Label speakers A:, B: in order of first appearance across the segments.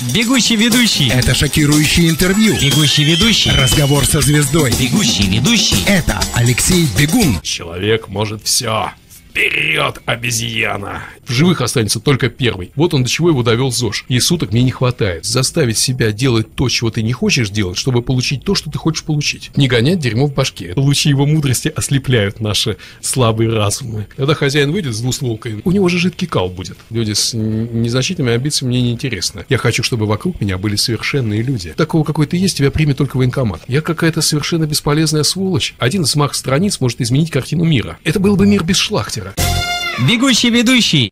A: Бегущий ведущий.
B: Это шокирующее интервью.
A: Бегущий ведущий.
B: Разговор со звездой.
A: Бегущий ведущий.
B: Это Алексей Бегун.
C: Человек может все. Вперед, обезьяна! В живых останется только первый. Вот он до чего его довел ЗОЖ. И суток мне не хватает. Заставить себя делать то, чего ты не хочешь делать, чтобы получить то, что ты хочешь получить. Не гонять дерьмо в башке. Лучи его мудрости ослепляют наши слабые разумы. Когда хозяин выйдет с двустволкой, у него же жидкий кал будет. Люди с незначительными амбициями мне не интересны. Я хочу, чтобы вокруг меня были совершенные люди. Такого, какой ты есть, тебя примет только военкомат. Я какая-то совершенно бесполезная сволочь. Один взмах страниц может изменить картину мира. Это был бы мир без Шлахтера.
A: Бегущий ведущий.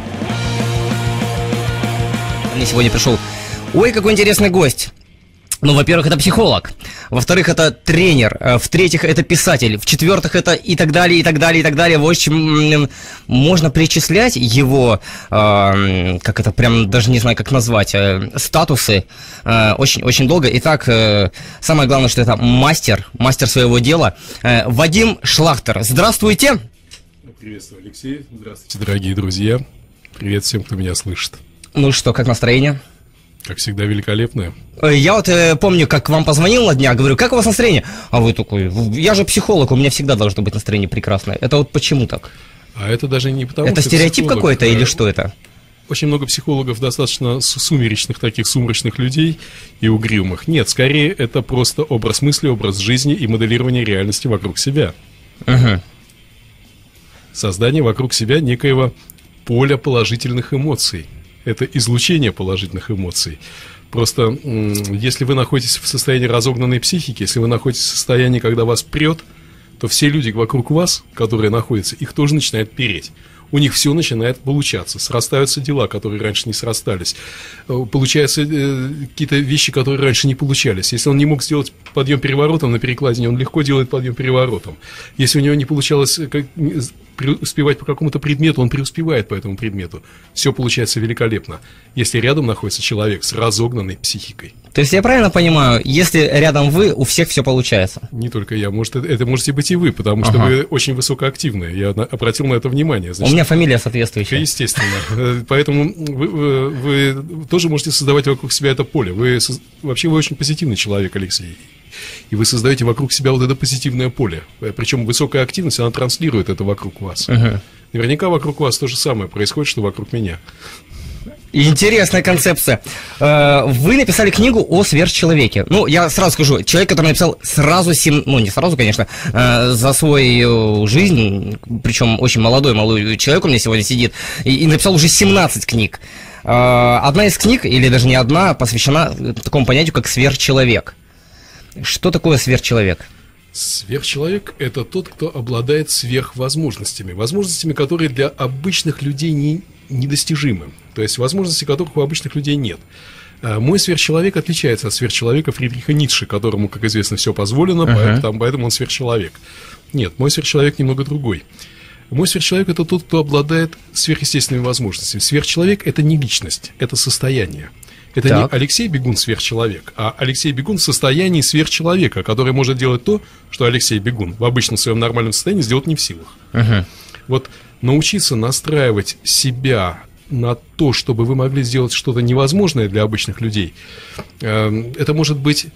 D: Мне сегодня пришел, ой, какой интересный гость. Ну, во-первых, это психолог. Во-вторых, это тренер. В-третьих, это писатель. В-четвертых, это и так далее, и так далее, и так далее. В общем, можно перечислять его, как это, прям даже не знаю, как назвать, статусы очень долго. Итак, самое главное, что это мастер своего дела. Вадим Шлахтер. Здравствуйте.
C: Приветствую, Алексей. Здравствуйте, дорогие друзья. Привет всем, кто меня слышит.
D: Ну что, как настроение?
C: Как всегда, великолепное.
D: Я вот помню, как вам позвонил на днях, говорю, как у вас настроение? А вы такой, я же психолог, у меня всегда должно быть настроение прекрасное. Это вот почему так?
C: А это даже не потому,
D: это
C: что
D: стереотип какой-то или что это?
C: Очень много психологов достаточно сумеречных, таких сумрачных людей и угрюмых. Нет, скорее это просто образ мысли, образ жизни и моделирование реальности вокруг себя.
D: Угу.
C: Создание вокруг себя некоего поля положительных эмоций. Это излучение положительных эмоций. Просто если вы находитесь в состоянии разогнанной психики, если вы находитесь в состоянии, когда вас прет, то все люди вокруг вас, которые находятся, их тоже начинает переть. У них все начинает получаться, срастаются дела, которые раньше не срастались, получаются какие-то вещи, которые раньше не получались. Если он не мог сделать подъем переворотом на перекладине, он легко делает подъем переворотом. Если у него не получалось преуспевать по какому-то предмету, он преуспевает по этому предмету. Все получается великолепно, если рядом находится человек с разогнанной психикой.
D: То есть я правильно понимаю, если рядом вы, у всех все получается?
C: Не только я, может, это можете быть и вы, потому что вы очень высокоактивны. Я обратил на это внимание. Значит,
D: у меня фамилия соответствующая.
C: Естественно. Поэтому вы тоже можете создавать вокруг себя это поле. Вообще вы очень позитивный человек, Алексей. И вы создаете вокруг себя вот это позитивное поле. Причем высокая активность, она транслирует это вокруг вас. Наверняка вокруг вас то же самое происходит, что вокруг меня.
D: Интересная концепция. Вы написали книгу о сверхчеловеке. Ну, я сразу скажу, человек, который написал сразу, ну, не сразу, конечно, за свою жизнь, причем очень молодой человек у меня сегодня сидит, и написал уже 17 книг. Одна из книг, или даже не одна, посвящена такому понятию, как сверхчеловек. Что такое сверхчеловек?
C: Сверхчеловек – это тот, кто обладает сверхвозможностями. Возможностями, которые для обычных людей недостижимы. То есть возможностей, которых у обычных людей нет. Мой сверхчеловек отличается от сверхчеловека Фридриха Ницше, которому, как известно, все позволено, поэтому он сверхчеловек. Нет, мой сверхчеловек немного другой. Мой сверхчеловек – это тот, кто обладает сверхъестественными возможностями. Сверхчеловек – это не личность, это состояние. Это не Алексей Бегун сверхчеловек, а Алексей Бегун в состоянии сверхчеловека, который может делать то, что Алексей Бегун в обычном своем нормальном состоянии сделать не в силах. Вот научиться настраивать себя на то, чтобы вы могли сделать что-то невозможное для обычных людей, это может быть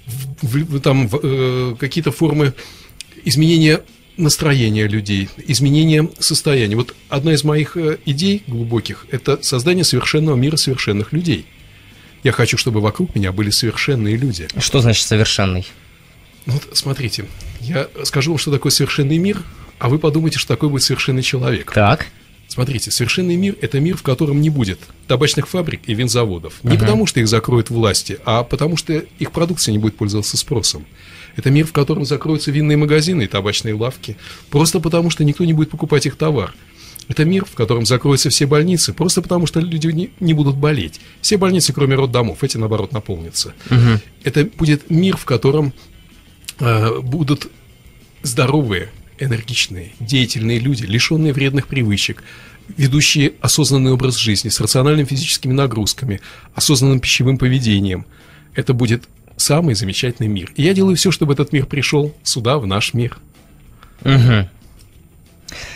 C: какие-то формы изменения настроения людей, изменения состояния. Вот одна из моих идей глубоких – это создание совершенного мира совершенных людей. Я хочу, чтобы вокруг меня были совершенные люди.
D: Что значит совершенный?
C: Вот смотрите, я скажу вам, что такое совершенный мир, а вы подумайте, что такое будет совершенный человек.
D: Так.
C: Смотрите, совершенный мир – это мир, в котором не будет табачных фабрик и винзаводов. Не потому, что их закроют власти, а потому, что их продукция не будет пользоваться спросом. Это мир, в котором закроются винные магазины и табачные лавки, просто потому, что никто не будет покупать их товар. Это мир, в котором закроются все больницы, просто потому, что люди не будут болеть. Все больницы, кроме роддомов, эти, наоборот, наполнятся. Это будет мир, в котором будут здоровые, энергичные, деятельные люди, лишенные вредных привычек, ведущие осознанный образ жизни с рациональными физическими нагрузками, осознанным пищевым поведением. Это будет самый замечательный мир. И я делаю все, чтобы этот мир пришел сюда, в наш мир.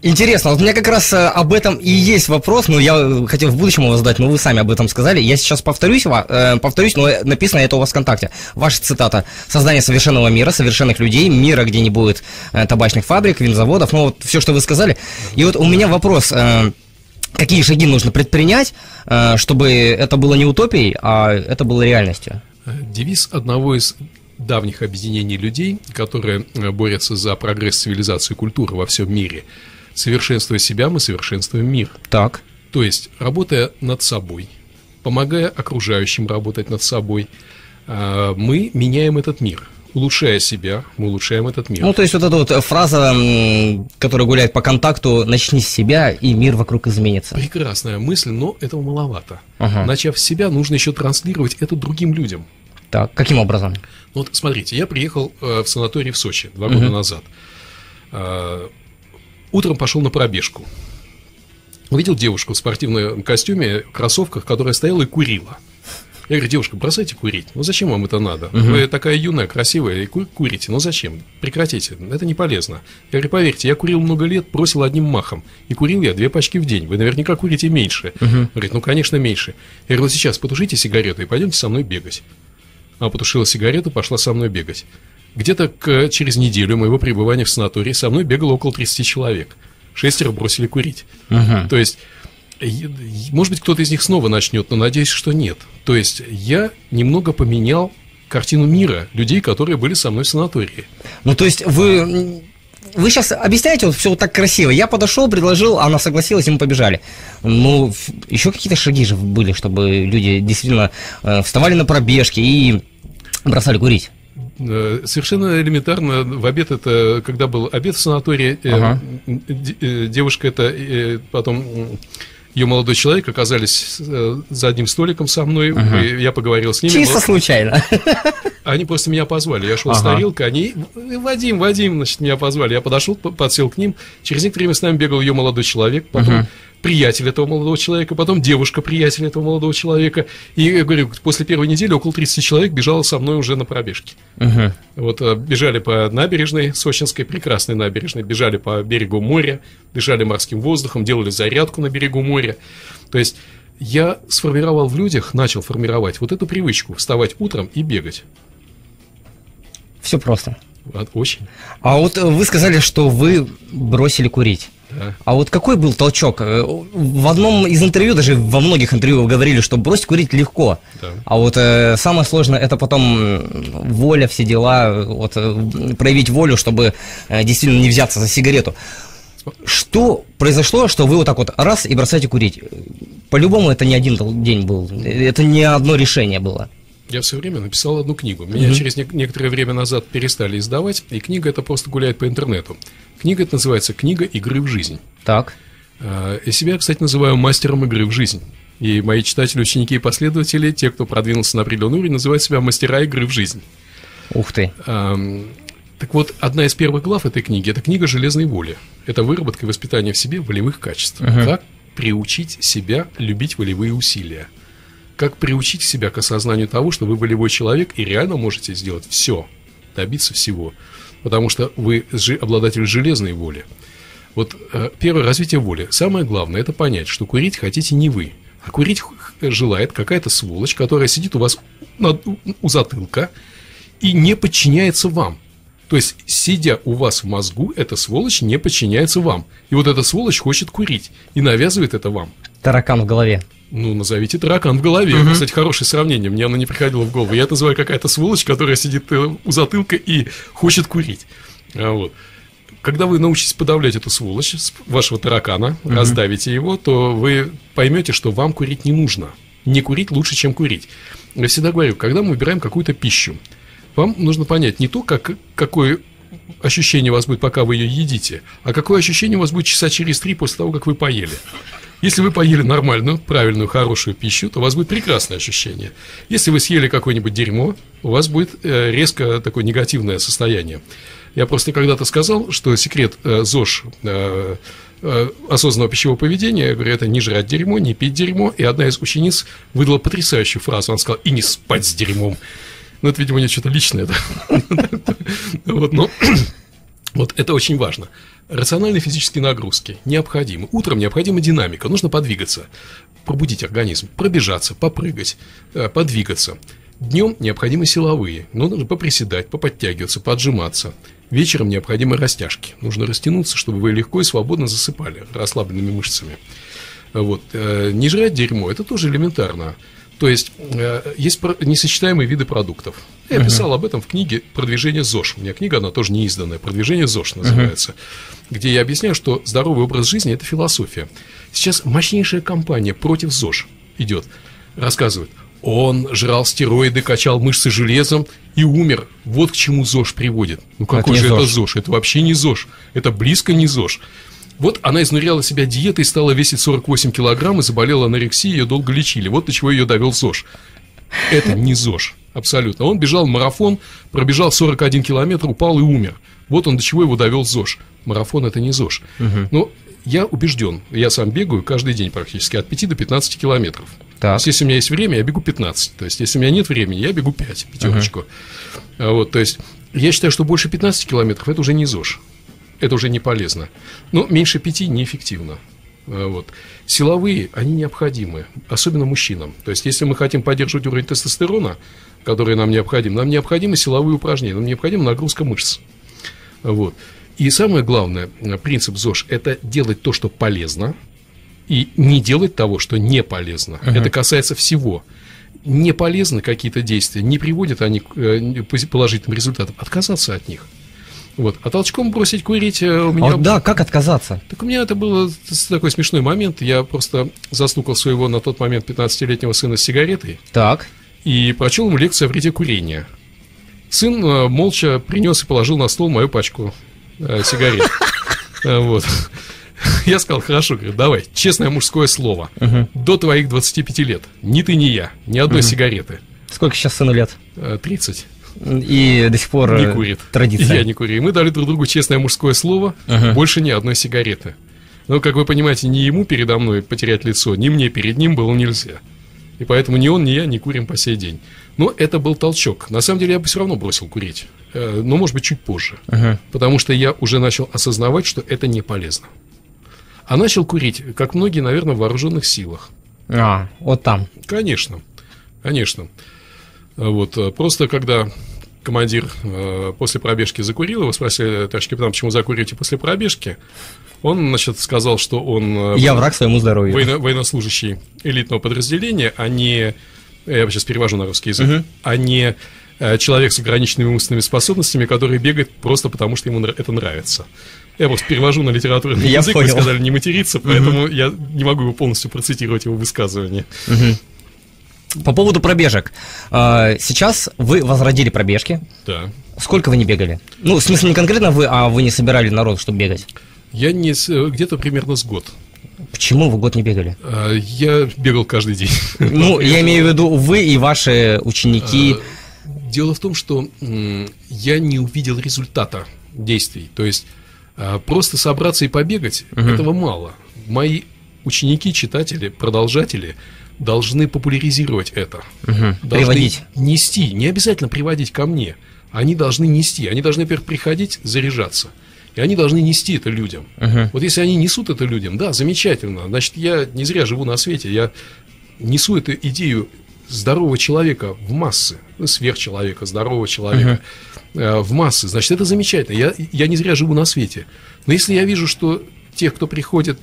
D: Интересно, вот у меня как раз об этом и есть вопрос, но я хотел в будущем его задать, но вы сами об этом сказали. Я сейчас повторюсь, но написано это у вас в ВКонтакте. Ваша цитата: «Создание совершенного мира, совершенных людей, мира, где не будет табачных фабрик, винзаводов». Ну вот все, что вы сказали. И вот у меня вопрос: какие шаги нужно предпринять, чтобы это было не утопией, а это было реальностью?
C: Девиз одного из давних объединений людей, которые борются за прогресс цивилизации и культуры во всем мире: совершенствуя себя, мы совершенствуем мир.
D: Так.
C: То есть, работая над собой, помогая окружающим работать над собой, мы меняем этот мир. Улучшая себя, мы улучшаем этот мир.
D: Ну, то есть, вот эта вот фраза, которая гуляет по контакту: начни с себя, и мир вокруг изменится.
C: Прекрасная мысль, но этого маловато.
D: Ага.
C: Начав с себя, нужно еще транслировать это другим людям.
D: Так, каким образом?
C: Вот смотрите, я приехал в санаторий в Сочи 2 года назад. Утром пошел на пробежку. Увидел девушку в спортивном костюме, кроссовках, которая стояла и курила. Я говорю: девушка, бросайте курить. Ну зачем вам это надо? Вы такая юная, красивая, и курите. Ну зачем? Прекратите. Это не полезно. Я говорю: поверьте, я курил много лет, бросил одним махом. И курил я 2 пачки в день. Вы наверняка курите меньше. Говорит: ну конечно меньше. Я говорю: вот сейчас потушите сигарету и пойдемте со мной бегать. Она потушила сигарету, пошла со мной бегать. Где-то через неделю моего пребывания в санатории со мной бегало около 30 человек. 6 бросили курить. То есть, может быть, кто-то из них снова начнет, но надеюсь, что нет. То есть, я немного поменял картину мира людей, которые были со мной в санатории.
D: Ну, то есть, вы сейчас объясняете вот все вот так красиво. Я подошел, предложил, она согласилась, и мы побежали. Ну, еще какие-то шаги же были, чтобы люди действительно вставали на пробежки и бросали курить.
C: Совершенно элементарно. В обед, это когда был обед в санатории, девушка это потом... Ее молодой человек оказались за одним столиком со мной, я поговорил с ними.
D: Чисто случайно.
C: Они просто меня позвали. Я шел с тарелкой, они: Вадим, значит, меня позвали. Я подошел, подсел к ним. Через некоторое время с нами бегал ее молодой человек, потом приятель этого молодого человека, потом девушка приятеля этого молодого человека. И, я говорю, после первой недели около 30 человек бежало со мной уже на пробежке. Вот бежали по набережной Сочинской, прекрасной набережной, бежали по берегу моря, дышали морским воздухом, делали зарядку на берегу моря. То есть я сформировал в людях, начал формировать вот эту привычку: вставать утром и бегать.
D: Все просто.
C: Очень.
D: А вот вы сказали, что вы бросили курить.
C: Да.
D: А вот какой был толчок? В одном из интервью, даже во многих интервью вы говорили, что бросить курить легко.
C: Да.
D: А вот самое сложное — это потом воля, все дела, вот, проявить волю, чтобы действительно не взяться за сигарету. Что произошло, что вы вот так вот раз и бросаете курить? По-любому это не один день был, это не одно решение было.
C: Я все время написал одну книгу. Меня через некоторое время назад перестали издавать, и книга эта просто гуляет по интернету. Книга эта называется «Книга игры в жизнь».
D: Так.
C: Я себя, кстати, называю мастером игры в жизнь. И мои читатели, ученики и последователи, те, кто продвинулся на определенный уровень, называют себя мастера игры в жизнь.
D: Ух ты.
C: Так вот, одна из первых глав этой книги – это книга железной воли. Это выработка и воспитание в себе волевых качеств. Как приучить себя любить волевые усилия. Как приучить себя к осознанию того, что вы волевой человек и реально можете сделать все, добиться всего. Потому что вы обладатель железной воли. Вот первое — развитие воли. Самое главное — это понять, что курить хотите не вы, а курить желает какая-то сволочь, которая сидит у вас у затылка и не подчиняется вам. То есть, сидя у вас в мозгу, эта сволочь не подчиняется вам. И вот эта сволочь хочет курить и навязывает это вам.
D: Таракан в голове.
C: Ну, назовите таракан в голове. Кстати, хорошее сравнение, мне оно не приходило в голову. Я это называю какая-то сволочь, которая сидит у затылка и хочет курить. Вот. Когда вы научитесь подавлять эту сволочь, вашего таракана, раздавите его, то вы поймете, что вам курить не нужно. Не курить лучше, чем курить. Я всегда говорю, когда мы выбираем какую-то пищу, вам нужно понять не то, какое ощущение у вас будет, пока вы ее едите, а какое ощущение у вас будет часа через 3 после того, как вы поели. Если вы поели нормальную, правильную, хорошую пищу, то у вас будет прекрасное ощущение. Если вы съели какое-нибудь дерьмо, у вас будет резко такое негативное состояние. Я просто когда-то сказал, что секрет ЗОЖ, осознанного пищевого поведения, я говорю, это не жрать дерьмо, не пить дерьмо. И одна из учениц выдала потрясающую фразу. Она сказала: и не спать с дерьмом. Ну, это, видимо, не что-то личное. Вот, но Вот это очень важно. Рациональные физические нагрузки необходимы. Утром необходима динамика, нужно подвигаться, пробудить организм, пробежаться, попрыгать, подвигаться. Днем необходимы силовые, нужно поприседать, поподтягиваться, поотжиматься. Вечером необходимы растяжки. Нужно растянуться, чтобы вы легко и свободно засыпали расслабленными мышцами. Вот. Не жрать дерьмо – это тоже элементарно. То есть, есть несочетаемые виды продуктов. Я писал об этом в книге «Продвижение ЗОЖ». У меня книга, она тоже не изданная. «Продвижение ЗОЖ» называется. Где я объясняю, что здоровый образ жизни – это философия. Сейчас мощнейшая кампания против ЗОЖ идет. Рассказывают, он жрал стероиды, качал мышцы железом и умер. Вот к чему ЗОЖ приводит. Ну какой же это ЗОЖ? Это вообще не ЗОЖ. Это близко не ЗОЖ. Вот она изнуряла себя диетой, стала весить 48 килограмм и заболела анорексией, ее долго лечили. Вот до чего ее довел ЗОЖ. Это не ЗОЖ, абсолютно. Он бежал в марафон, пробежал 41 километр, упал и умер. Вот он до чего его довел ЗОЖ. Марафон – это не ЗОЖ. Но я убежден, я сам бегаю каждый день практически от 5 до 15 километров. То есть, если у меня есть время, я бегу 15. То есть, если у меня нет времени, я бегу 5, пятерочку. Вот, то есть, я считаю, что больше 15 километров – это уже не ЗОЖ. Это уже не полезно. Но меньше 5 неэффективно. Вот. Силовые, они необходимы, особенно мужчинам. То есть, если мы хотим поддерживать уровень тестостерона, который нам необходимы силовые упражнения, нам необходима нагрузка мышц. Вот. И самое главное, принцип ЗОЖ – это делать то, что полезно, и не делать того, что не полезно. Это касается всего. Не полезны какие-то действия, не приводят они к положительным результатам, отказаться от них. Вот. А толчком бросить курить у меня...
D: Вот да, как отказаться?
C: Так у меня это был такой смешной момент. Я просто застукал своего на тот момент 15-летнего сына с сигаретой.
D: Так.
C: И прочел ему лекцию о вреде курения. Сын молча принес и положил на стол мою пачку сигарет. Вот. Я сказал, хорошо, говорю, давай, честное мужское слово. До твоих 25 лет. Ни ты, ни я. Ни одной сигареты.
D: Сколько сейчас сыну лет?
C: 30.
D: И до сих пор
C: не курит.
D: Традиция.
C: Я не курю. И мы дали друг другу честное мужское слово. Больше ни одной сигареты. Но, как вы понимаете, ни ему передо мной потерять лицо, ни мне перед ним было нельзя. И поэтому ни он, ни я не курим по сей день. Но это был толчок. На самом деле я бы все равно бросил курить. Но, может быть, чуть позже. Потому что я уже начал осознавать, что это не полезно. А начал курить, как многие, наверное, в вооруженных силах.
D: Вот там.
C: Конечно. Конечно. Вот. Просто когда командир после пробежки закурил, его спросили, товарищ капитан, почему закуриваете после пробежки? Он, значит, сказал, что он...
D: Я враг своему здоровью.
C: Военнослужащий элитного подразделения, а не... Я сейчас перевожу на русский язык. А не человек с ограниченными умственными способностями, который бегает просто потому, что ему это нравится. Я просто перевожу на литературный язык, вы сказали не материться, поэтому я не могу его полностью процитировать, его высказывание.
D: По поводу пробежек. Сейчас вы возродили пробежки.
C: Да.
D: Сколько вы не бегали? Ну, в смысле, не конкретно вы, а вы не собирали народ, чтобы бегать?
C: Я где-то примерно с год.
D: Почему вы год не бегали?
C: Я бегал каждый день.
D: Ну, я имею в виду вы и ваши ученики.
C: Дело в том, что я не увидел результата действий. То есть, просто собраться и побегать, этого мало. Мои ученики, читатели, продолжатели должны популяризировать это. Должны
D: приводить.
C: Нести, не обязательно приводить ко мне. Они должны нести. Они должны, во-первых, приходить, заряжаться. И они должны нести это людям. Вот если они несут это людям, да, замечательно. Значит, я не зря живу на свете. Я несу эту идею здорового человека в массы. Сверхчеловека, здорового человека в массы. Значит, это замечательно. Я не зря живу на свете. Но если я вижу, что тех, кто приходит...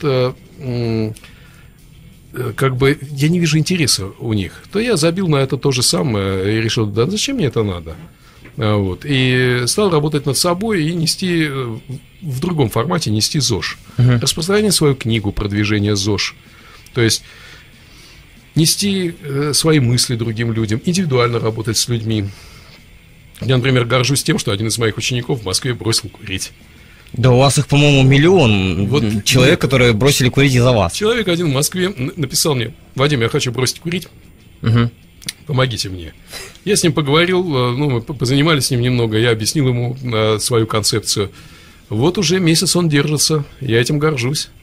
C: как бы я не вижу интереса у них, то я забил на это то же самое и решил, да зачем мне это надо? Вот. И стал работать над собой и нести в другом формате, нести ЗОЖ. Распространять свою книгу «Продвижение ЗОЖ». То есть нести свои мысли другим людям, индивидуально работать с людьми. Я, например, горжусь тем, что один из моих учеников в Москве бросил курить.
D: Да у вас их, по-моему, миллион человек, которые бросили курить из-за вас.
C: Человек один в Москве написал мне: Вадим, я хочу бросить курить, помогите мне. Я с ним поговорил, мы позанимались с ним немного, я объяснил ему свою концепцию. Вот уже месяц он держится, я этим горжусь.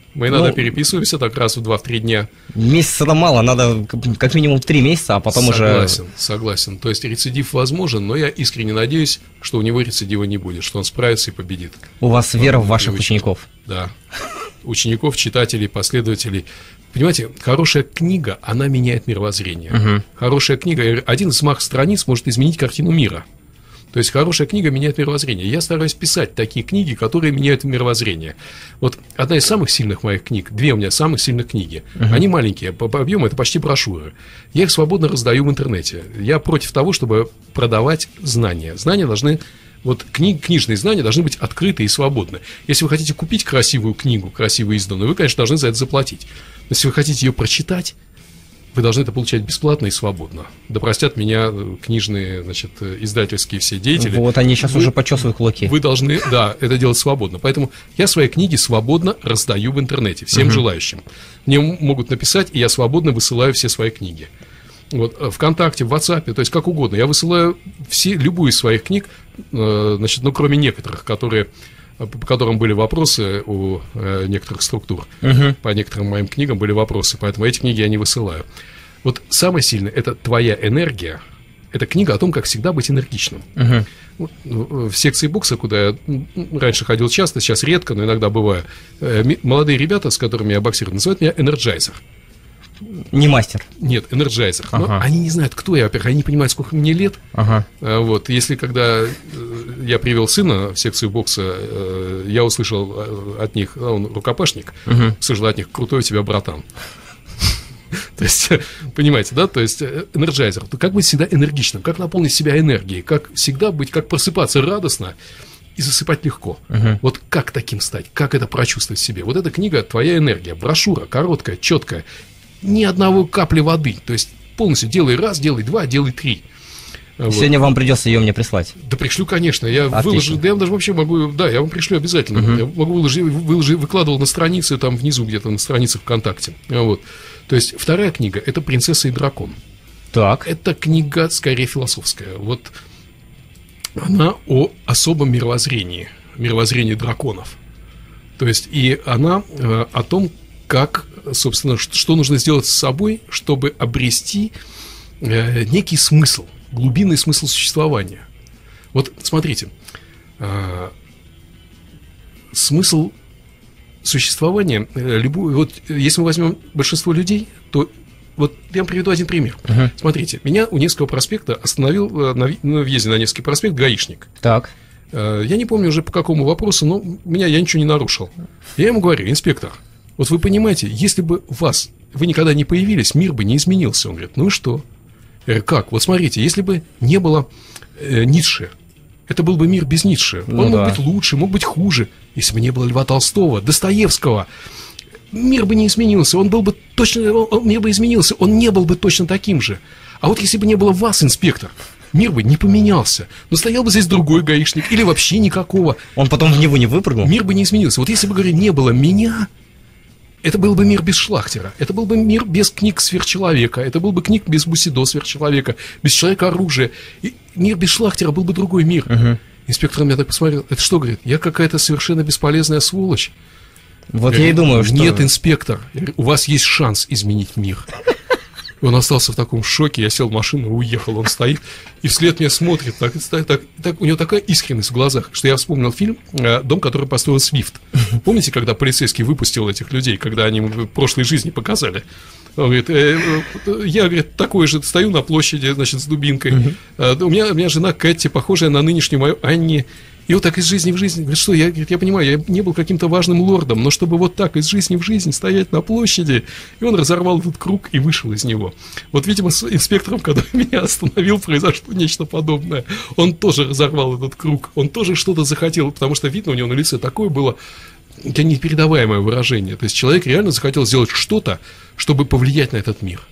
C: Мы иногда переписываемся так раз в 2-3 дня.
D: Месяца-то мало, надо как минимум 3 месяца, а потом
C: Согласен. То есть рецидив возможен, но я искренне надеюсь, что у него рецидива не будет, что он справится и победит.
D: У вас вера в ваших учеников.
C: Да. Учеников, читателей, последователей. Понимаете, хорошая книга, она меняет мировоззрение. Хорошая книга, один из взмахов страниц может изменить картину мира. То есть хорошая книга меняет мировоззрение. Я стараюсь писать такие книги, которые меняют мировоззрение. Вот одна из самых сильных моих книг, 2 у меня самых сильных книги. Они маленькие, по объему это почти брошюры. Я их свободно раздаю в интернете. Я против того, чтобы продавать знания. Знания должны... Вот книжные знания должны быть открыты и свободны. Если вы хотите купить красивую книгу, красиво изданную, вы, конечно, должны за это заплатить. Но если вы хотите ее прочитать, вы должны это получать бесплатно и свободно. Да простят меня книжные, значит, издательские все деятели.
D: Вот они сейчас уже почесывают кулаки.
C: Вы должны, да, это делать свободно. Поэтому я свои книги свободно раздаю в интернете всем желающим. Мне могут написать, и я свободно высылаю все свои книги. Вот, ВКонтакте, в WhatsApp, то есть как угодно. Я высылаю любую из своих книг, значит, ну, кроме некоторых, по которым были вопросы у некоторых структур. По некоторым моим книгам были вопросы, поэтому эти книги я не высылаю. Вот самое сильное – это твоя энергия. Это книга о том, как всегда быть энергичным. Вот, в секции бокса, куда я раньше ходил часто, сейчас редко, но иногда бываю, молодые ребята, с которыми я боксирую, называют меня энерджайзер.
D: Не мастер.
C: Нет, энерджайзер. Но они не знают, кто я, во-первых, они не понимают, сколько мне лет. Вот, если когда я привел сына в секцию бокса, я услышал от них, он рукопашник, услышал от них: крутой у тебя братан. То есть, понимаете, да? То есть, энерджайзер. Как быть всегда энергичным, как наполнить себя энергией, как всегда быть, как просыпаться радостно и засыпать легко. Вот как таким стать, как это прочувствовать в себе. Вот эта книга «Твоя энергия», брошюра, короткая, четкая, ни одного капли воды. То есть, полностью делай раз, делай 2, делай 3.
D: Сегодня вам придется ее мне прислать.
C: Да пришлю, конечно. Я выложу, да я даже вообще могу, да, я вам пришлю обязательно. Я могу выкладывал на странице, там внизу где-то на странице ВКонтакте. Вот. То есть, вторая книга – это «Принцесса и дракон».
D: Так.
C: Это книга, скорее, философская. Вот она о особом мировоззрении драконов. То есть, и она о том, как, собственно, что нужно сделать с собой, чтобы обрести некий смысл, глубинный смысл существования. Вот смотрите, смысл существования, вот если мы возьмем большинство людей, то вот я вам приведу один пример. Смотрите, меня у Невского проспекта остановил на въезде на Невский проспект гаишник.
D: Так.
C: Я не помню уже по какому вопросу, но я ничего не нарушил. Я ему говорю: инспектор, вот вы понимаете, если бы вы никогда не появились, мир бы не изменился. Он говорит: ну и что? Я говорю: как? Вот смотрите, если бы не было Ницше, это был бы мир без Ницше. Он мог быть лучше, мог быть хуже. Если бы не было Льва Толстого, Достоевского, мир бы не изменился. Мир бы изменился, он не был бы точно таким же. А вот если бы не было вас, инспектор, мир бы не поменялся. Но стоял бы здесь другой гаишник или вообще никакого.
D: Он потом в него не выпрыгнул?
C: Мир бы не изменился. Вот если бы, говорю, не было меня, это был бы мир без Шлахтера, это был бы мир без книг сверхчеловека, это был бы книг без Бусидо сверхчеловека, без человека-оружия. И мир без Шлахтера был бы другой мир. Инспектор на меня так посмотрел: это что, говорит, я какая-то совершенно бесполезная сволочь?
D: Вот я и думаю, что...
C: Нет, инспектор, у вас есть шанс изменить мир. И он остался в таком шоке, я сел в машину и уехал, он стоит и вслед мне смотрит, так, у него такая искренность в глазах, что я вспомнил фильм «Дом, который построил Свифт». Помните, когда полицейский выпустил этих людей, когда они в прошлой жизни показали? Он говорит: я, говорит, такой же стою на площади, значит, с дубинкой. У меня жена Кэти, похожая на нынешнюю мою Анни. И вот так из жизни в жизнь. Говорит: что, я понимаю, я не был каким-то важным лордом, но чтобы вот так из жизни в жизнь стоять на площади. И он разорвал этот круг и вышел из него. Вот, видимо, с инспектором, когда меня остановил, произошло нечто подобное. Он тоже разорвал этот круг, он тоже что-то захотел, потому что видно у него на лице такое было непередаваемое выражение. То есть человек реально захотел сделать что-то, чтобы повлиять на этот мир.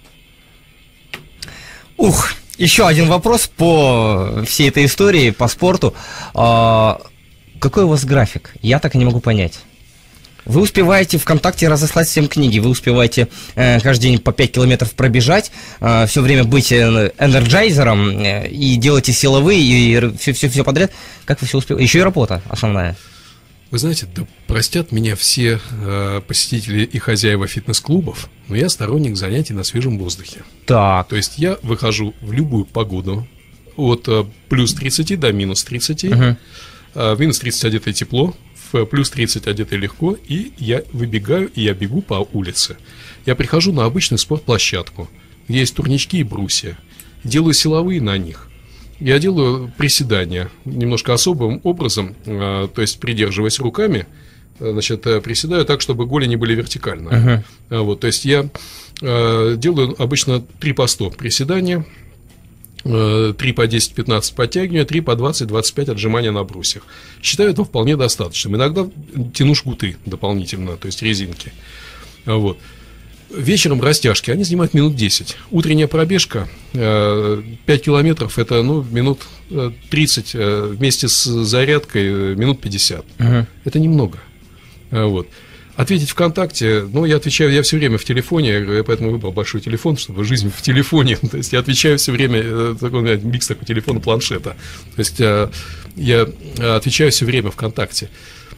D: Ух! Еще один вопрос по всей этой истории, по спорту. Какой у вас график? Я так и не могу понять. Вы успеваете ВКонтакте разослать всем книги, вы успеваете каждый день по 5 километров пробежать, все время быть энерджайзером и делаете силовые, и все подряд. Как вы все успеваете? Еще и работа основная.
C: Вы знаете, да простят меня все посетители и хозяева фитнес-клубов, но я сторонник занятий на свежем воздухе.
D: Так.
C: То есть я выхожу в любую погоду, от плюс 30 до минус 30. В минус 30 одето тепло, в плюс 30 одето легко, и я выбегаю, и я бегу по улице. Я прихожу на обычную спортплощадку, где есть турнички и брусья, делаю силовые на них. Я делаю приседания немножко особым образом, то есть придерживаясь руками, значит, приседаю так, чтобы голени были вертикально. Вот, то есть я делаю обычно 3 по 100 приседания, 3 по 10-15 подтягивания, 3 по 20-25 отжимания на брусьях. Считаю этого вполне достаточным. Иногда тяну жгуты дополнительно, то есть резинки. Вот. Вечером растяжки, они занимают минут 10. Утренняя пробежка 5 километров, это минут 30, вместе с зарядкой минут 50. Это немного. Вот. Ответить ВКонтакте, я отвечаю, я все время в телефоне, я поэтому выбрал большой телефон, чтобы жизнь в телефоне. То есть я отвечаю все время, такой микс такой телефона, планшета. То есть я отвечаю все время ВКонтакте.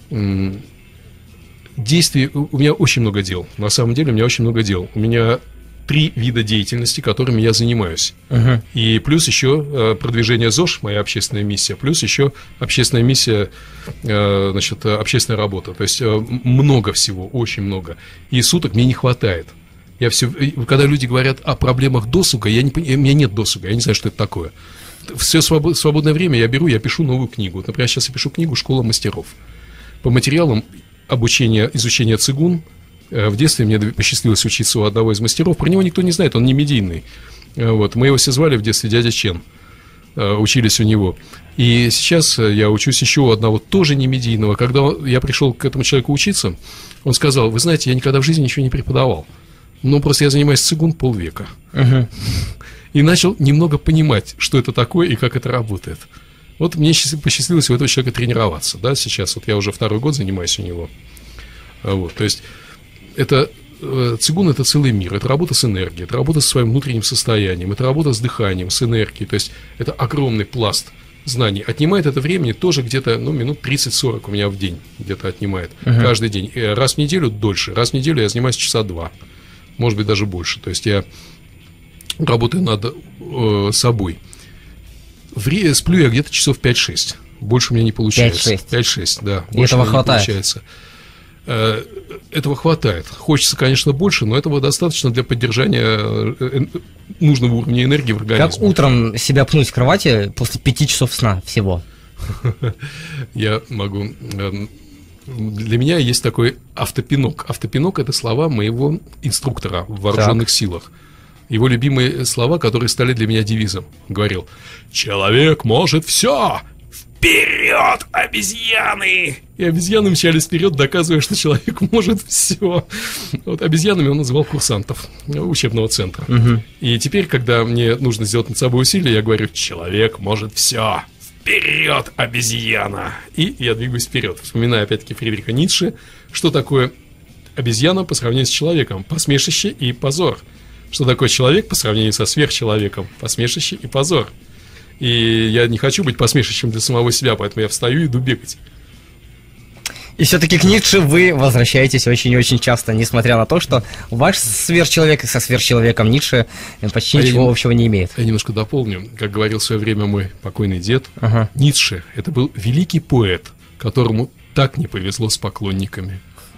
C: Действий, у меня очень много дел. На самом деле у меня очень много дел. У меня 3 вида деятельности, которыми я занимаюсь. И плюс еще продвижение ЗОЖ, моя общественная миссия, плюс еще общественная миссия, значит, общественная работа. То есть много всего, очень много. И суток мне не хватает. Когда люди говорят о проблемах досуга, у меня нет досуга, я не знаю, что это такое. Все свободное время я беру, я пишу новую книгу. Вот, например, сейчас я пишу книгу «Школа мастеров». По материалам изучения цигун. В детстве мне посчастливилось учиться у одного из мастеров. Про него никто не знает, он не медийный. Вот. Мы его все звали в детстве дядя Чен. Учились у него. И сейчас я учусь еще у одного тоже не медийного. Когда я пришел к этому человеку учиться, он сказал: вы знаете, я никогда в жизни ничего не преподавал. Просто я занимаюсь цигун полвека. И начал немного понимать, что это такое и как это работает. Вот мне посчастливилось у этого человека тренироваться, да, сейчас вот я уже 2-й год занимаюсь у него. Вот, то есть цигун – это целый мир, это работа с энергией, это работа со своим внутренним состоянием, это работа с дыханием, с энергией, то есть это огромный пласт знаний. Отнимает это времени тоже где-то, минут 30-40 у меня в день где-то отнимает, каждый день. Раз в неделю дольше, раз в неделю я занимаюсь часа 2, может быть, даже больше, то есть я работаю над собой. Сплю я где-то часов 5-6. Больше у меня не получается.
D: 5-6,
C: да.
D: И этого хватает?
C: Получается. Этого хватает. Хочется, конечно, больше, но этого достаточно для поддержания нужного уровня энергии в организме.
D: Как утром себя пнуть в кровати после 5 часов сна всего?
C: Я могу... Для меня есть такой автопинок. Автопинок – это слова моего инструктора в вооруженных силах. Его любимые слова, которые стали для меня девизом. Говорил: человек может все! Вперед, обезьяны! И обезьяны мчались вперед, доказывая, что человек может все. Вот обезьянами он называл курсантов учебного центра. И теперь, когда мне нужно сделать над собой усилие, я говорю: человек может все! Вперед, обезьяна! И я двигаюсь вперед. Вспоминая опять-таки Фридриха Ницше, что такое обезьяна по сравнению с человеком: посмешище и позор. Что такое человек по сравнению со сверхчеловеком? Посмешище и позор. И я не хочу быть посмешищем для самого себя, поэтому я встаю и иду бегать.
D: И все-таки к Ницше вы возвращаетесь очень-очень часто, несмотря на то, что ваш сверхчеловек со сверхчеловеком Ницше почти ничего общего не имеет.
C: Я немножко дополню. Как говорил в свое время мой покойный дед, Ницше – это был великий поэт, которому так не повезло с поклонниками.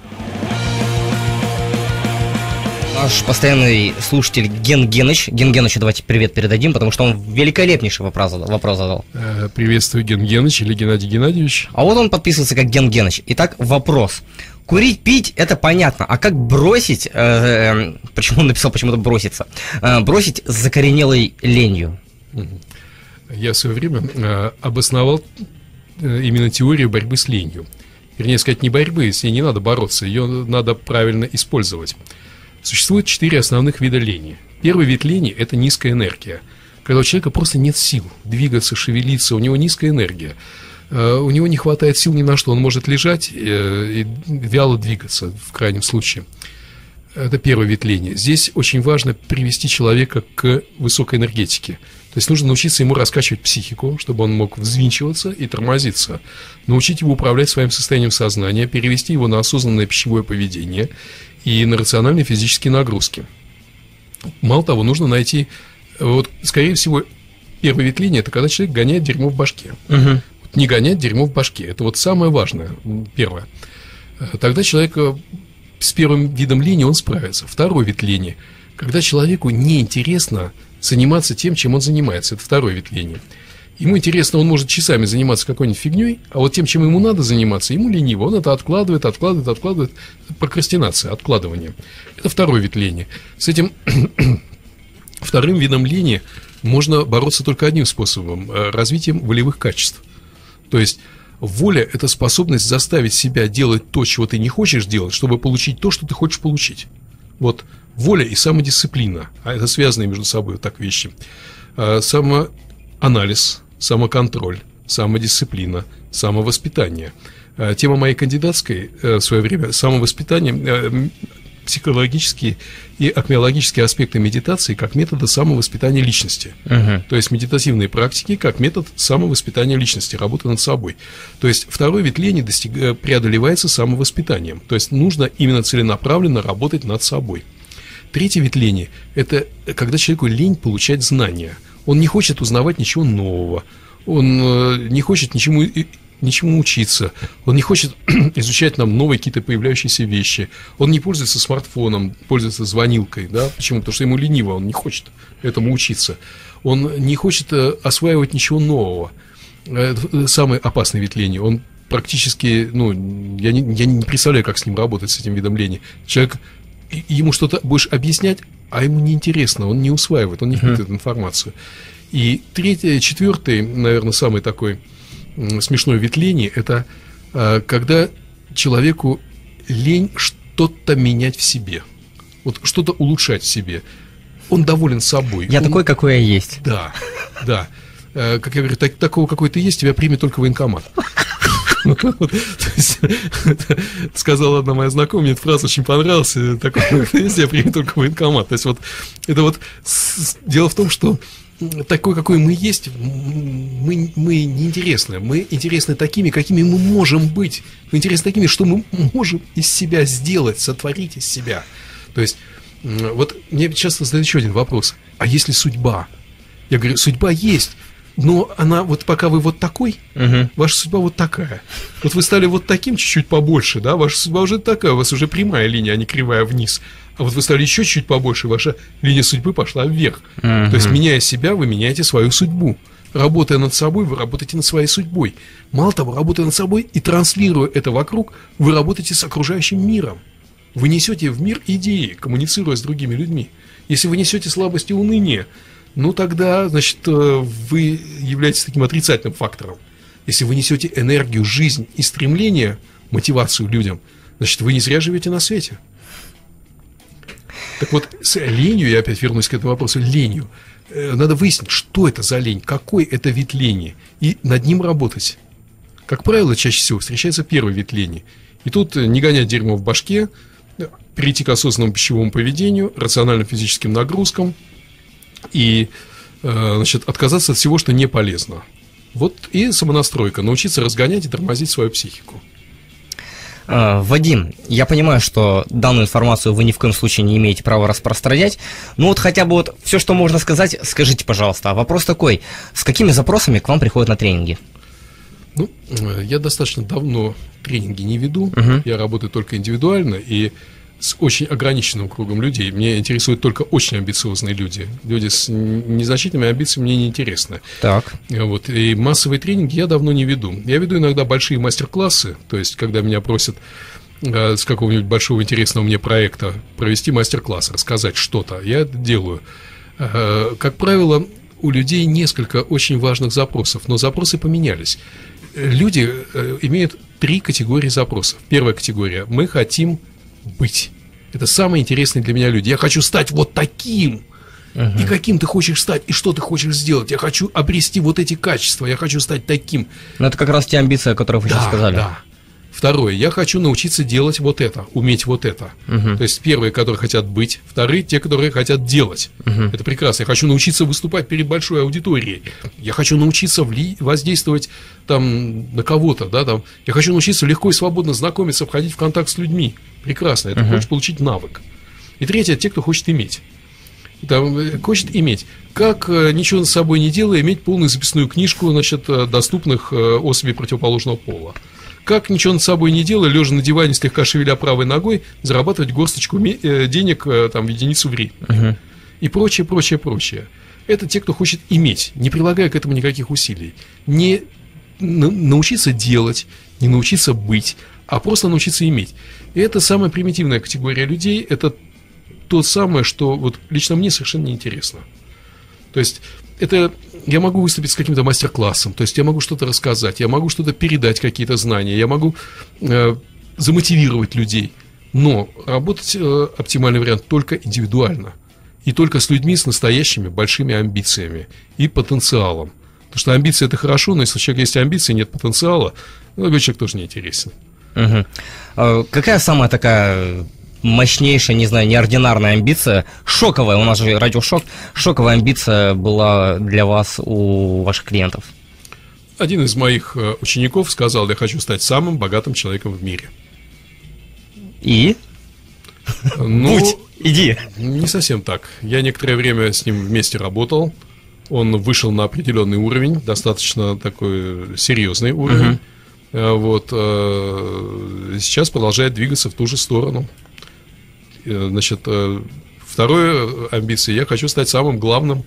D: Наш постоянный слушатель Ген Генычу давайте привет передадим, потому что он великолепнейший вопрос задал.
C: Приветствую, Ген Геныч или Геннадий Геннадьевич.
D: А вот он подписывается как Ген Геныч. Итак, вопрос. Курить, пить – это понятно. А как бросить, почему он написал почему-то броситься, бросить с закоренелой ленью?
C: Я в свое время обосновал именно теорию борьбы с ленью. Вернее сказать, не борьбы, с ней не надо бороться, ее надо правильно использовать. Существует 4 основных вида лени. Первый вид лени – это низкая энергия. Когда у человека просто нет сил двигаться, шевелиться, у него низкая энергия. У него не хватает сил ни на что, он может лежать и вяло двигаться в крайнем случае. Это первое ветвление. Здесь очень важно привести человека к высокой энергетике. То есть нужно научиться ему раскачивать психику, чтобы он мог взвинчиваться и тормозиться. Научить его управлять своим состоянием сознания, перевести его на осознанное пищевое поведение и на рациональные физические нагрузки. Мало того, нужно найти, вот, скорее всего, первое ветвление – это когда человек гоняет дерьмо в башке. Вот не гонять дерьмо в башке – это вот самое важное, первое. Тогда человек с первым видом лени он справится. Второй вид лени – когда человеку неинтересно заниматься тем, чем он занимается. Это второе ветвление. Ему интересно, он может часами заниматься какой-нибудь фигней, а вот тем, чем ему надо заниматься, ему лениво. Он это откладывает. Прокрастинация, откладывание. Это второе ветвление. С этим вторым видом лени можно бороться только одним способом – развитием волевых качеств. То есть воля – это способность заставить себя делать то, чего ты не хочешь делать, чтобы получить то, что ты хочешь получить. Вот воля и самодисциплина, а это связанные между собой вот так вещи. Самоанализ, самоконтроль, самодисциплина, самовоспитание. Тема моей кандидатской в свое время – самовоспитание, психологические и акмеологические аспекты медитации как метода самовоспитания личности. То есть медитативные практики как метод самовоспитания личности, работы над собой. То есть второй вид лени преодолевается самовоспитанием. То есть нужно именно целенаправленно работать над собой. Третий вид лени – это когда человеку лень получать знания. Он не хочет узнавать ничего нового, он не хочет ничему учиться, он не хочет изучать нам новые какие-то появляющиеся вещи, он не пользуется смартфоном, пользуется звонилкой, да? Почему? Потому что ему лениво, он не хочет этому учиться, он не хочет осваивать ничего нового. Это самый опасный вид лени, он практически, я не представляю, как с ним работать, с этим видом лени. Человек, ему что-то будешь объяснять, а ему неинтересно, он не усваивает, он не впитывает информацию. И четвертый, наверное, самый такой смешной вид лени – это когда человеку лень что-то менять в себе, вот что-то улучшать в себе. Он доволен собой.
D: Я такой, какой я есть.
C: Да, да. Как я говорю, такого, какой ты есть, тебя примет только военкомат. Сказала одна моя знакомая, мне эта фраза очень понравилась. Такой, я примет только военкомат. То есть вот это вот дело в том, что такой, какой мы есть, мы неинтересны. Мы интересны такими, какими мы можем быть. Мы интересны такими, что мы можем из себя сделать, сотворить из себя. То есть, вот мне часто задают еще один вопрос. А есть ли судьба? Я говорю, судьба есть, но она вот пока вы вот такой, ваша судьба вот такая. Вот вы стали вот таким чуть-чуть побольше, да, ваша судьба уже такая, у вас уже прямая линия, а не кривая вниз. А вот вы стали еще чуть побольше, ваша линия судьбы пошла вверх. То есть, меняя себя, вы меняете свою судьбу. Работая над собой, вы работаете над своей судьбой. Мало того, работая над собой и транслируя это вокруг, вы работаете с окружающим миром. Вы несете в мир идеи, коммуницируя с другими людьми. Если вы несете слабость и уныние, тогда, значит, вы являетесь таким отрицательным фактором. Если вы несете энергию, жизнь и стремление, мотивацию людям, значит, вы не зря живете на свете. Так вот, с ленью, я опять вернусь к этому вопросу, ленью, надо выяснить, что это за лень, какой это вид лени, и над ним работать. Как правило, чаще всего встречается первый вид лени. И тут не гонять дерьмо в башке, перейти к осознанному пищевому поведению, рациональным физическим нагрузкам и, значит, отказаться от всего, что не полезно. Вот и самонастройка, научиться разгонять и тормозить свою психику.
D: Вадим, я понимаю, что данную информацию вы ни в коем случае не имеете права распространять, но вот хотя бы вот все, что можно сказать, скажите, пожалуйста. А вопрос такой, с какими запросами к вам приходят на тренинги?
C: Я достаточно давно тренинги не веду, я работаю только индивидуально и с очень ограниченным кругом людей. Меня интересуют только очень амбициозные люди. Люди с незначительными амбициями мне не интересны.
D: Так.
C: Вот. И массовые тренинги я давно не веду. Я веду иногда большие мастер-классы, то есть, когда меня просят с какого-нибудь большого интересного мне проекта провести мастер-класс, рассказать что-то, я это делаю. Как правило, у людей несколько очень важных запросов, но запросы поменялись. Люди имеют 3 категории запросов. Первая категория – мы хотим быть. Это самые интересные для меня люди. Я хочу стать вот таким. И каким ты хочешь стать, и что ты хочешь сделать. Я хочу обрести вот эти качества, я хочу стать таким.
D: Ну, это как раз те амбиции, о которых вы сейчас сказали.
C: Да. Второе, я хочу научиться делать вот это, уметь вот это. То есть первые, которые хотят быть, вторые, те, которые хотят делать. Это прекрасно. Я хочу научиться выступать перед большой аудиторией. Я хочу научиться воздействовать там на кого-то, да, там. Я хочу научиться легко и свободно знакомиться, входить в контакт с людьми. Прекрасно. Это хочешь получить навык. И третье, те, кто хочет иметь. Там, хочет иметь. Как, ничего с собой не делая, иметь полную записную книжку, значит, доступных особей противоположного пола. Как, ничего над собой не делая, лежа на диване, слегка шевеля правой ногой, зарабатывать горсточку денег там, в единицу в времени. И прочее, прочее, прочее. Это те, кто хочет иметь, не прилагая к этому никаких усилий. Не научиться делать, не научиться быть, а просто научиться иметь. И это самая примитивная категория людей, это то самое, что вот лично мне совершенно неинтересно. То есть, это я могу выступить с каким-то мастер-классом, то есть я могу что-то рассказать, я могу что-то передать, какие-то знания, я могу замотивировать людей, но работать оптимальный вариант только индивидуально и только с людьми с настоящими большими амбициями и потенциалом. Потому что амбиции — это хорошо, но если у человека есть амбиции, нет потенциала, ну, такой человек тоже не интересен.
D: Какая самая такая мощнейшая, не знаю, неординарная амбиция, шоковая, у нас же радиошок, шоковая амбиция была для вас у ваших клиентов?
C: Один из моих учеников сказал: я хочу стать самым богатым человеком в мире.
D: И?
C: Ну,
D: Будь, иди.
C: Не совсем так. Я некоторое время с ним вместе работал. Он вышел на определенный уровень, достаточно такой серьезный уровень. Вот, сейчас продолжает двигаться в ту же сторону. Значит, второе амбиция: я хочу стать самым главным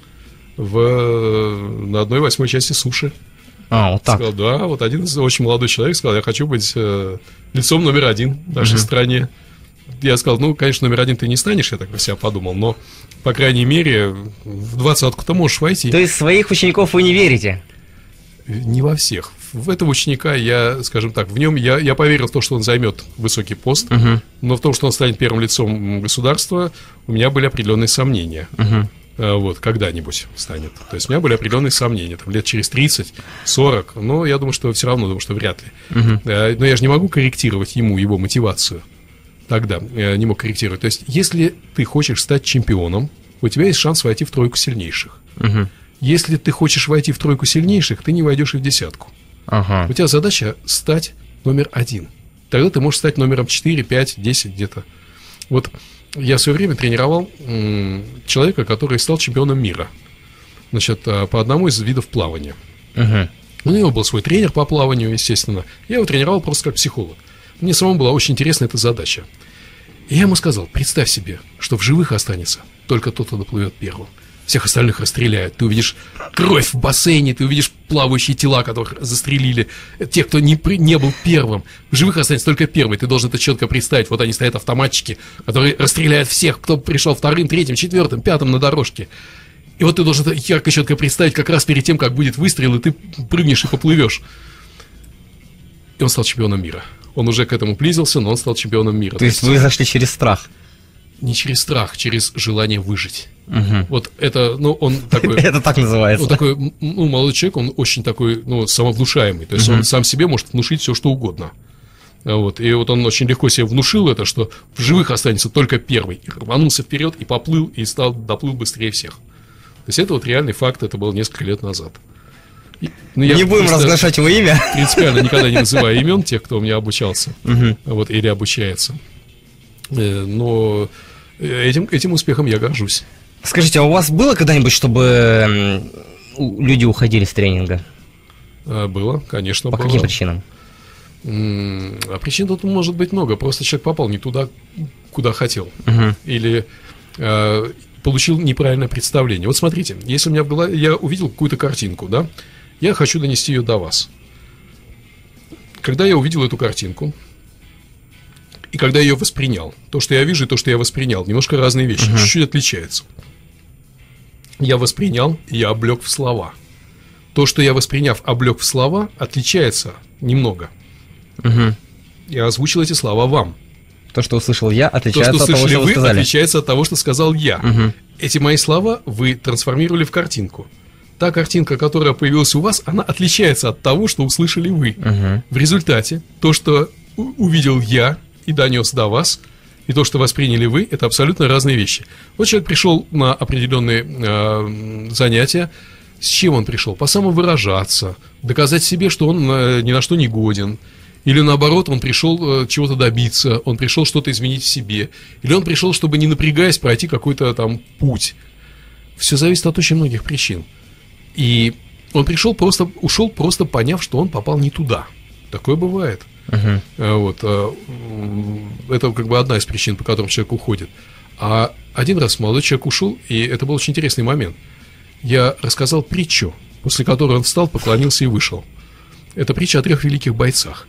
C: на 1/8 части суши.
D: Вот так.
C: Сказал, да, вот один очень молодой человек сказал: я хочу быть лицом номер один в нашей стране. Я сказал: ну, конечно, номер один ты не станешь, я так про себя подумал, но, по крайней мере, в 20-ку-то можешь войти.
D: То есть своих учеников вы не верите?
C: Не во всех. В этого ученика я, скажем так, в нем я поверил в то, что он займет высокий пост, но в том, что он станет первым лицом государства, у меня были определенные сомнения. Вот, когда-нибудь станет. То есть у меня были определенные сомнения, там, лет через 30-40, но я думаю, что все равно, думаю, что вряд ли. Но я же не могу корректировать ему его мотивацию. Тогда я не мог корректировать. То есть, если ты хочешь стать чемпионом, у тебя есть шанс войти в тройку сильнейших. Если ты хочешь войти в тройку сильнейших, ты не войдешь и в десятку. У тебя задача стать номер 1. Тогда ты можешь стать номером 4, 5, 10 где-то. Вот я в свое время тренировал человека, который стал чемпионом мира. Значит, по одному из видов плавания. У него был свой тренер по плаванию, естественно. Я его тренировал просто как психолог. Мне самому была очень интересна эта задача. И я ему сказал: представь себе, что в живых останется только тот, кто доплывет первым. Всех остальных расстреляют. Ты увидишь кровь в бассейне, ты увидишь плавающие тела, которых застрелили. Тех, кто не был первым. В живых останется только первый. Ты должен это четко представить. Вот они стоят, автоматчики, которые расстреляют всех, кто пришел вторым, третьим, четвертым, пятым на дорожке. И вот ты должен это ярко, четко представить как раз перед тем, как будет выстрел, и ты прыгнешь и поплывешь. И он стал чемпионом мира. Он уже к этому близился, но он стал чемпионом мира.
D: То есть вы зашли через страх?
C: Не через страх, через желание выжить. Вот это, ну, он такой...
D: Это так называется.
C: Он такой, ну, молодой человек, он очень такой, ну, самовнушаемый. То есть он сам себе может внушить все, что угодно. Вот. И вот он очень легко себе внушил это, что в живых останется только первый. И рванулся вперед, и поплыл, и доплыл быстрее всех. То есть это вот реальный факт, это было несколько лет назад.
D: Не будем разглашать его имя.
C: Принципиально никогда не называю имен тех, кто у меня обучался. Вот, или обучается. Но этим успехом я горжусь.
D: Скажите, а у вас было когда-нибудь, чтобы люди уходили с тренинга?
C: Было, конечно,
D: было. По каким причинам?
C: А причин тут может быть много. Просто человек попал не туда, куда хотел. Или получил неправильное представление. Вот смотрите, если у меня в голове, я увидел какую-то картинку, да, я хочу донести ее до вас. Когда я увидел эту картинку, и когда я ее воспринял, то, что я вижу, и то, что я воспринял, немножко разные вещи, чуть-чуть отличаются. Я воспринял, и я облег в слова. То, что я, восприняв, облег в слова, отличается немного. Я озвучил эти слова вам.
D: То, что услышал я, отличается
C: от того, что
D: вы сказали.
C: Отличается от того, что сказал я. Эти мои слова вы трансформировали в картинку. Та картинка, которая появилась у вас, она отличается от того, что услышали вы. В результате, то, что увидел я и донес до вас, и то, что восприняли вы, это абсолютно разные вещи. Вот человек пришел на определенные занятия. С чем он пришел? По-самовыражаться, доказать себе, что он ни на что не годен. Или наоборот, он пришел чего-то добиться, он пришел что-то изменить в себе. Или он пришел, чтобы, не напрягаясь, пройти какой-то там путь. Все зависит от очень многих причин. И он ушел просто поняв, что он попал не туда. Такое бывает. Вот. Это как бы одна из причин, по которым человек уходит. А один раз молодой человек ушел, и это был очень интересный момент. Я рассказал притчу, после которой он встал, поклонился и вышел. Это притча о 3 великих бойцах.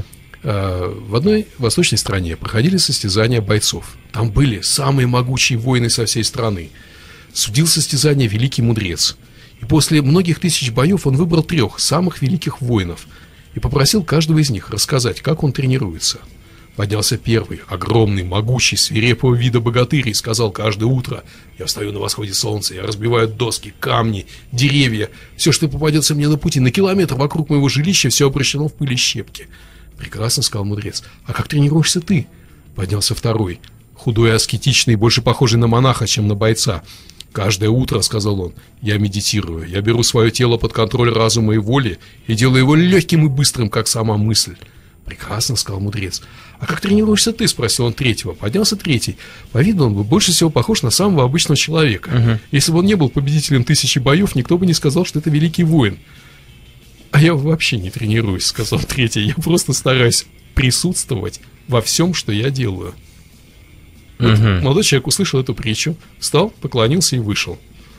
C: В одной восточной стране проходили состязания бойцов. Там были самые могучие воины со всей страны. Судил состязание великий мудрец. И после многих тысяч боев он выбрал 3 самых великих воинов и попросил каждого из них рассказать, как он тренируется. Поднялся первый, огромный, могучий, свирепого вида богатырь, и сказал каждое утро: «Я встаю на восходе солнца, я разбиваю доски, камни, деревья, все, что попадется мне на пути, на километр вокруг моего жилища все обращено в пыль и щепки». «Прекрасно», — сказал мудрец. «А как тренируешься ты?» Поднялся второй, худой и аскетичный, больше похожий на монаха, чем на бойца. «Каждое утро, — сказал он, — я медитирую, я беру свое тело под контроль разума и воли и делаю его легким и быстрым, как сама мысль». «Прекрасно», — сказал мудрец. «А как тренируешься ты?» — спросил он третьего. Поднялся третий. По виду он был больше всего похож на самого обычного человека. Если бы он не был победителем 1000 боев, никто бы не сказал, что это великий воин. «А я вообще не тренируюсь», — сказал третий. «Я просто стараюсь присутствовать во всем, что я делаю». Вот молодой человек услышал эту притчу, встал, поклонился и вышел.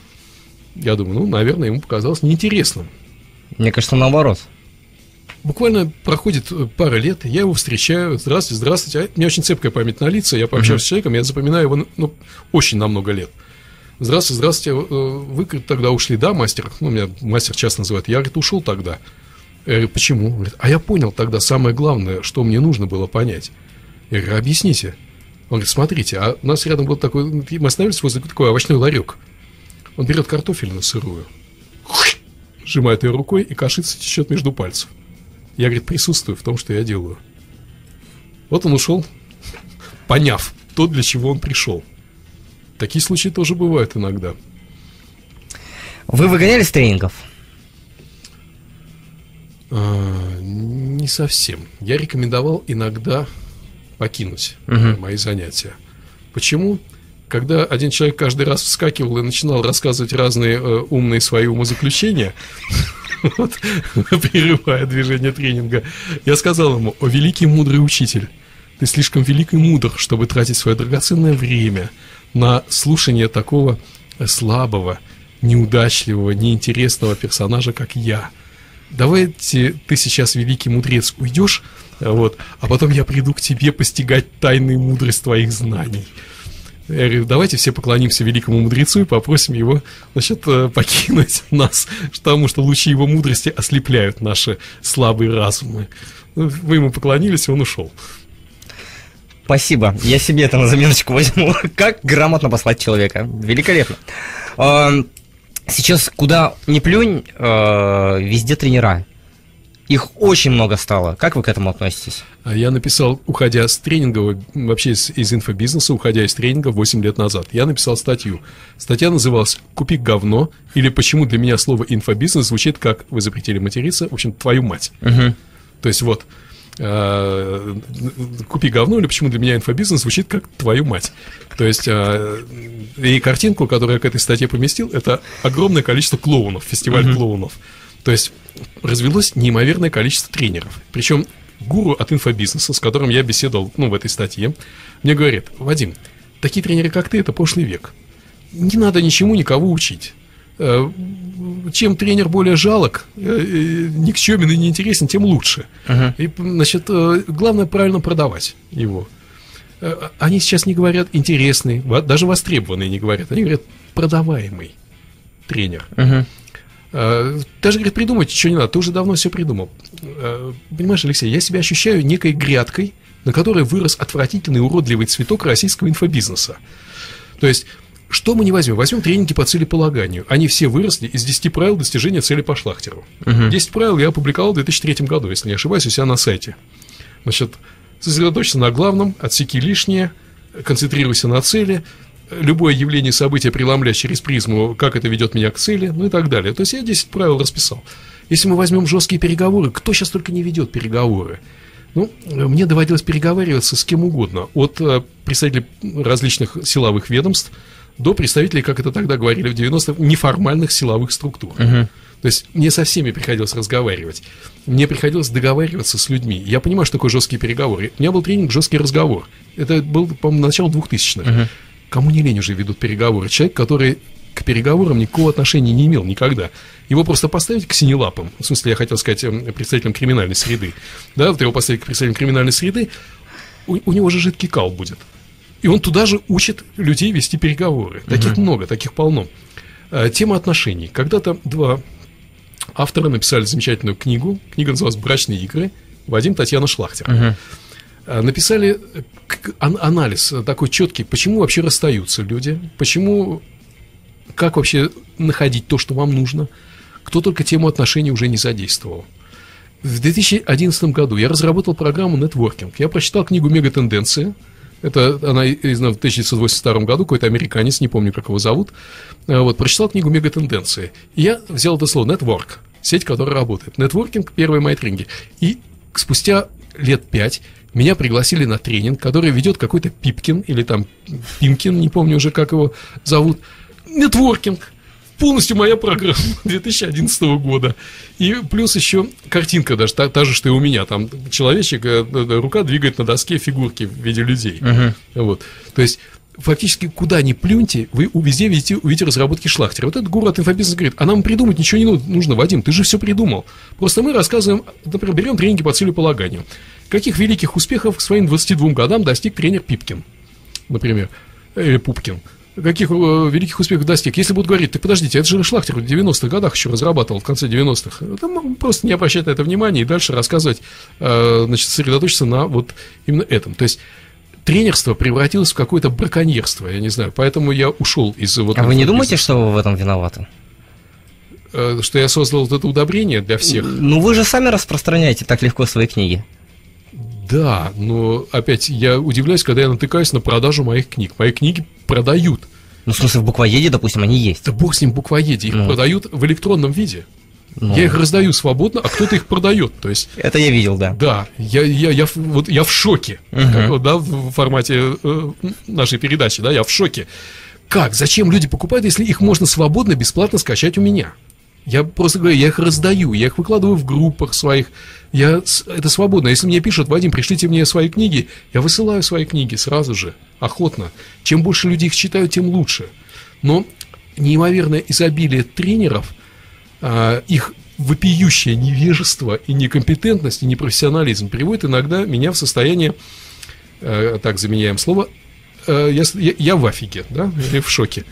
C: Я думаю, наверное, ему показалось неинтересным.
D: Мне кажется, наоборот.
C: Буквально проходит пара лет, я его встречаю: «Здравствуйте, здравствуйте». У меня очень цепкая память на лица, я пообщаюсь с человеком, я запоминаю его очень на много лет. «Здравствуйте, здравствуйте, вы тогда ушли, да, мастер?» Меня мастер часто называют. Я, говорит, ушел тогда. Я говорю: «Почему?» Он говорит: «А я понял тогда самое главное, что мне нужно было понять». Я говорю: «Объясните». Он говорит: «Смотрите, а у нас рядом был такой, мы остановились возле такой овощной ларек. Он берет картофелину сырую, сжимает ее рукой, и кашица течет между пальцев. Я, говорит, присутствую в том, что я делаю». Вот он ушел, поняв то, для чего он пришел. Такие случаи тоже бывают иногда.
D: Вы выгоняли с тренингов?
C: Не совсем. Я рекомендовал иногда покинуть мои занятия. Почему? Когда один человек каждый раз вскакивал и начинал рассказывать разные умные свои умозаключения, прерывая движение тренинга, я сказал ему: «О, великий мудрый учитель, ты слишком велик и мудр, чтобы тратить свое драгоценное время на слушание такого слабого, неудачливого, неинтересного персонажа, как я. Давайте ты сейчас, великий мудрец, уйдешь, а потом я приду к тебе постигать тайную мудрость твоих знаний». Я говорю: «Давайте все поклонимся великому мудрецу и попросим его, покинуть нас, потому что лучи его мудрости ослепляют наши слабые разумы». Вы ему поклонились, и он ушел.
D: Спасибо. Я себе это на заметочку возьму. Как грамотно послать человека. Великолепно. Сейчас куда ни плюнь, везде тренера. Их очень много стало. Как вы к этому относитесь?
C: Я написал, уходя с тренинга, вообще из инфобизнеса, уходя из тренинга 8 лет назад, я написал статью. Статья называлась «Купи говно», или «Почему для меня слово инфобизнес звучит как, вы запретили материться, в общем, твою мать». То есть вот, «Купи говно» или «Почему для меня инфобизнес звучит как твою мать». То есть, и картинку, которую я к этой статье поместил, это огромное количество клоунов, фестиваль клоунов. То есть развелось неимоверное количество тренеров. Причем гуру от инфобизнеса, с которым я беседовал в этой статье, мне говорит: «Вадим, такие тренеры, как ты, это прошлый век. Не надо ничему никого учить. Чем тренер более жалок, никчемен и неинтересен, тем лучше. И, главное правильно продавать его». Они сейчас не говорят интересный, даже востребованный не говорят. Они говорят продаваемый тренер. Даже, говорит, придумать ничего не надо, ты уже давно все придумал. Понимаешь, Алексей, я себя ощущаю некой грядкой, на которой вырос отвратительный уродливый цветок российского инфобизнеса. То есть, что мы не возьмем? Возьмем тренинги по целеполаганию. Они все выросли из 10 правил достижения цели по Шлахтеру. 10 правил я опубликовал в 2003 году, если не ошибаюсь, у себя на сайте. Значит, сосредоточься на главном, отсеки лишнее, концентрируйся на цели, любое явление, событие преломлять через призму, как это ведет меня к цели, ну и так далее. То есть я 10 правил расписал. Если мы возьмем жесткие переговоры, кто сейчас только не ведет переговоры? Ну, мне доводилось переговариваться с кем угодно, от представителей различных силовых ведомств до представителей, как это тогда говорили в 90-х, неформальных силовых структур. То есть мне со всеми приходилось разговаривать. Мне приходилось договариваться с людьми. Я понимаю, что такое жесткие переговоры. У меня был тренинг «Жесткий разговор». Это был, по-моему, начало 2000-х. Кому не лень уже ведут переговоры? Человек, который к переговорам никакого отношения не имел никогда. Его просто поставить к синелапам. В смысле, я хотел сказать, представителям криминальной среды. Да, вот его поставить к представителям криминальной среды, у него же жидкий кал будет. И он туда же учит людей вести переговоры. Таких много, таких полно. Тема отношений. Когда-то два автора написали замечательную книгу. Книга называлась «Брачные игры». Вадим, Татьяна Шлахтер. Написали анализ такой четкий, почему вообще расстаются люди, почему, как вообще находить то, что вам нужно, кто только тему отношений уже не задействовал. В 2011 году я разработал программу «Нетворкинг». Я прочитал книгу «Мегатенденции». Это она издана в 1982 году, какой-то американец, не помню, как его зовут. Вот, прочитал книгу «Мегатенденции». И я взял это слово «нетворк», сеть, которая работает. Нетворкинг, первые мои тренинги. И спустя лет 5 меня пригласили на тренинг, который ведет какой-то Пипкин или там Пимкин, не помню уже, как его зовут. Нетворкинг. Полностью моя программа 2011 года. И плюс еще картинка даже, та же, что и у меня. Там человечек, рука двигает на доске фигурки в виде людей. Вот. То есть, фактически, куда ни плюньте, вы везде увидите разработки Шлахтера. Вот этот гуру от инфобизнеса говорит, а нам придумать ничего не нужно, Вадим, ты же все придумал. Просто мы рассказываем, например, берем тренинги по целеполаганию. Каких великих успехов к своим 22 годам достиг тренер Пипкин, например, или Пупкин. Каких великих успехов достиг? Если будут говорить, так подождите, это же Шлахтер в 90-х годах еще разрабатывал, в конце 90-х. Там просто не обращать на это внимания и дальше рассказывать, значит, сосредоточиться на вот именно этом. То есть тренерство превратилось в какое-то браконьерство, я не знаю, поэтому я ушел из вот.
D: А вы не думаете, что вы в этом виноваты?
C: Что я создал вот это удобрение для всех?
D: Ну, вы же сами распространяете так легко свои книги.
C: Да, но опять я удивляюсь, когда я натыкаюсь на продажу моих книг. Мои книги продают.
D: Ну, в смысле, в буквоеде, допустим, они есть.
C: Да бог с ним в буквоеде, их продают в электронном виде. Я их раздаю свободно, а кто-то их продает. То есть,
D: это я видел, да.
C: Да, я в шоке. Как, вот, да, в формате нашей передачи, да, я в шоке. Как? Зачем люди покупают, если их можно свободно, бесплатно скачать у меня? Я просто говорю, я их раздаю, я их выкладываю в группах своих. Это свободно. Если мне пишут, Вадим, пришлите мне свои книги, я высылаю свои книги сразу же, охотно. Чем больше людей их читают, тем лучше. Но неимоверное изобилие тренеров, их вопиющее невежество и некомпетентность, и непрофессионализм приводит иногда меня в состояние, так заменяем слово, я в афиге, да, или в шоке.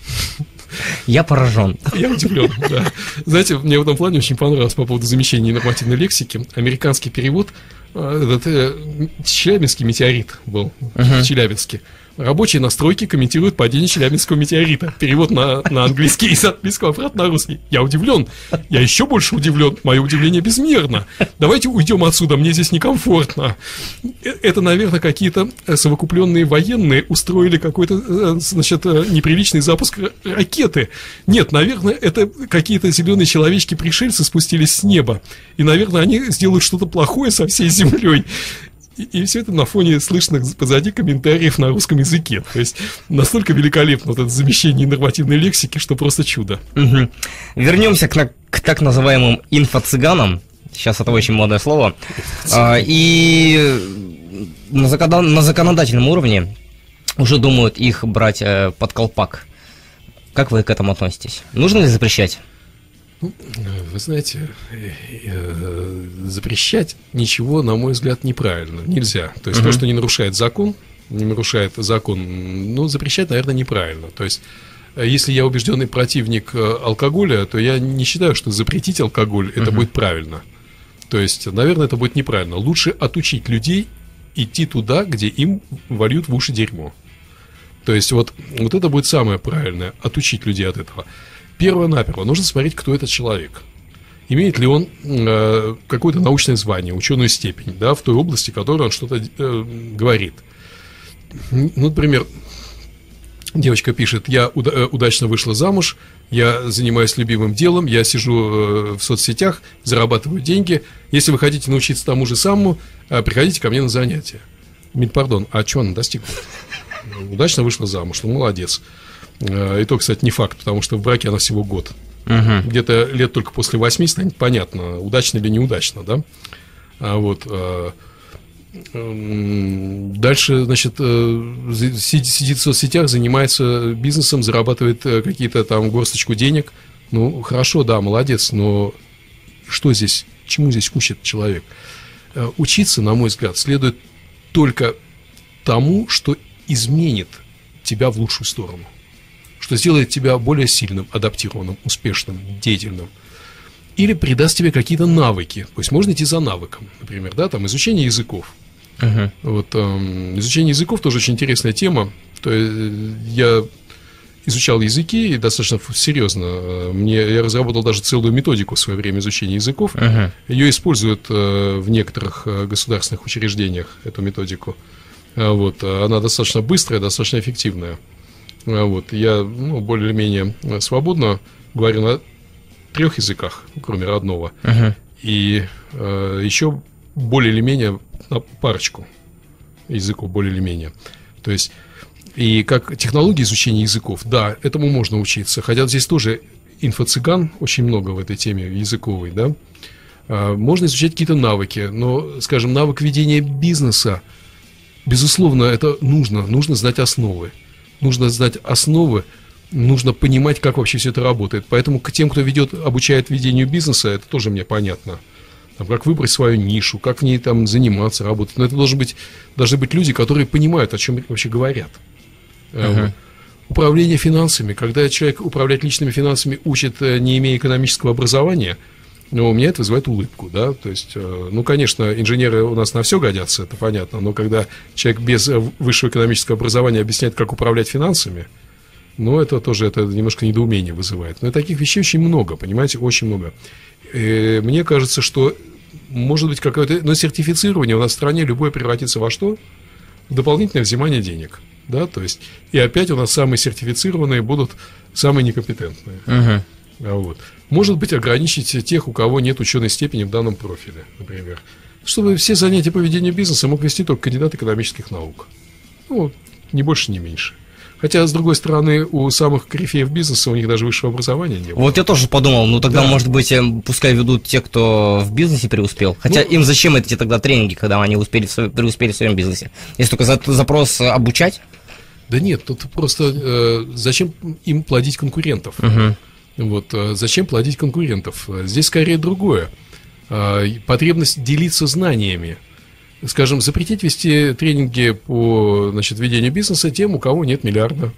D: Я поражен.
C: Я удивлен, да. Знаете, мне в этом плане очень понравилось по поводу замещения нормативной лексики. Американский перевод, этот Челябинский метеорит был, Челябинский. Рабочие настройки комментируют падение Челябинского метеорита. Перевод на английский из английского обратно на русский. Я удивлен. Я еще больше удивлен. Мое удивление безмерно. Давайте уйдем отсюда, мне здесь некомфортно. Это, наверное, какие-то совокупленные военные устроили какой-то, значит, неприличный запуск ракеты. Нет, наверное, это какие-то зеленые человечки-пришельцы спустились с неба. И, наверное, они сделают что-то плохое со всей землей. И все это на фоне слышных позади комментариев на русском языке. То есть настолько великолепно вот это замещение нормативной лексики, что просто чудо.
D: Вернемся к так называемым инфо-цыганам. Сейчас это очень модное слово. И на законодательном уровне уже думают их брать под колпак. Как вы к этому относитесь? Нужно ли запрещать?
C: Ну, вы знаете, запрещать ничего, на мой взгляд, неправильно. Нельзя. То есть то, что не нарушает закон, ну, запрещать, наверное, неправильно. То есть, если я убежденный противник алкоголя, то я не считаю, что запретить алкоголь это будет правильно. То есть, наверное, это будет неправильно. Лучше отучить людей идти туда, где им вольют в уши дерьмо. То есть, вот это будет самое правильное, отучить людей от этого. Первое-наперво нужно смотреть, кто этот человек. имеет ли он какое-то научное звание, ученую степень, да, в той области, в которой он что-то говорит. Ну, например, девочка пишет: я удачно вышла замуж, я занимаюсь любимым делом, я сижу в соцсетях, зарабатываю деньги. Если вы хотите научиться тому же самому, приходите ко мне на занятия. Пардон, а что она достигла? Удачно вышла замуж, ну молодец. И то, кстати, не факт, потому что в браке она всего год. Где-то лет только после 8 станет понятно, удачно или неудачно, да? Дальше, значит, сидит в соцсетях, занимается бизнесом, зарабатывает какие-то там горсточку денег. Ну, хорошо, да, молодец, но что здесь, чему здесь учит человек? Учиться, на мой взгляд, следует только тому, что изменит тебя в лучшую сторону, что сделает тебя более сильным, адаптированным, успешным, деятельным. Или придаст тебе какие-то навыки. То есть можно идти за навыком, например, да, там изучение языков. Изучение языков тоже очень интересная тема. То есть я изучал языки и достаточно серьезно. Я разработал даже целую методику в свое время изучения языков. Ее используют в некоторых государственных учреждениях, эту методику. Она достаточно быстрая, достаточно эффективная. Я более-менее свободно говорю на 3 языках, кроме родного. И еще более или менее на парочку языков, более или менее. То есть, и как технология изучения языков, да, этому можно учиться. Хотя здесь тоже инфо-цыган очень много в этой теме языковой, да. Можно изучать какие-то навыки, но, скажем, навык ведения бизнеса, безусловно, это нужно знать основы. Нужно знать основы, нужно понимать, как вообще все это работает. Поэтому к тем, кто обучает ведению бизнеса, это тоже мне понятно. Как выбрать свою нишу, как в ней там заниматься, работать. Но это должны быть люди, которые понимают, о чем вообще говорят. Управление финансами. Когда человек управлять личными финансами учит, не имея экономического образования, у меня это вызывает улыбку, да, то есть, конечно, инженеры у нас на все годятся, это понятно, но когда человек без высшего экономического образования объясняет, как управлять финансами, это немножко недоумение вызывает. Но таких вещей очень много, понимаете, очень много. И мне кажется, что может быть какое-то, сертифицирование у нас в стране любое превратится во что? В дополнительное взимание денег, да, то есть, и опять у нас самые сертифицированные будут самые некомпетентные. Может быть, ограничить тех, у кого нет ученой степени в данном профиле, например. Чтобы все занятия по ведению бизнеса мог вести только кандидат экономических наук. Ни больше, ни меньше. Хотя, с другой стороны, у самых корифеев бизнеса у них даже высшего образования не было.
D: Вот я тоже подумал, тогда, может быть, пускай ведут те, кто в бизнесе преуспел. Хотя им зачем эти тогда тренинги, когда они преуспели в своем бизнесе? Если только запрос обучать?
C: Да нет, тут просто зачем им плодить конкурентов? Зачем плодить конкурентов? Здесь скорее другое. Потребность делиться знаниями. Скажем, запретить вести тренинги по ведению бизнеса тем, у кого нет $1 миллиарда.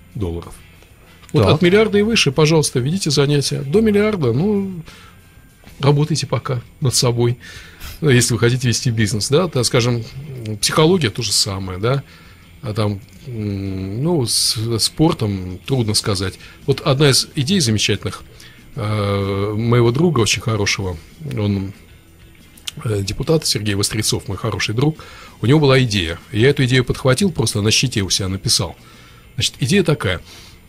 C: От миллиарда и выше, пожалуйста, ведите занятия. До миллиарда, работайте пока над собой, если вы хотите вести бизнес, да, скажем, психология то же самое, да, а там, с спортом трудно сказать. Одна из идей замечательных моего друга, очень хорошего, он депутат Сергей Вострецов, мой хороший друг, у него была идея. Я эту идею подхватил, просто на щите у себя написал. Значит, идея такая.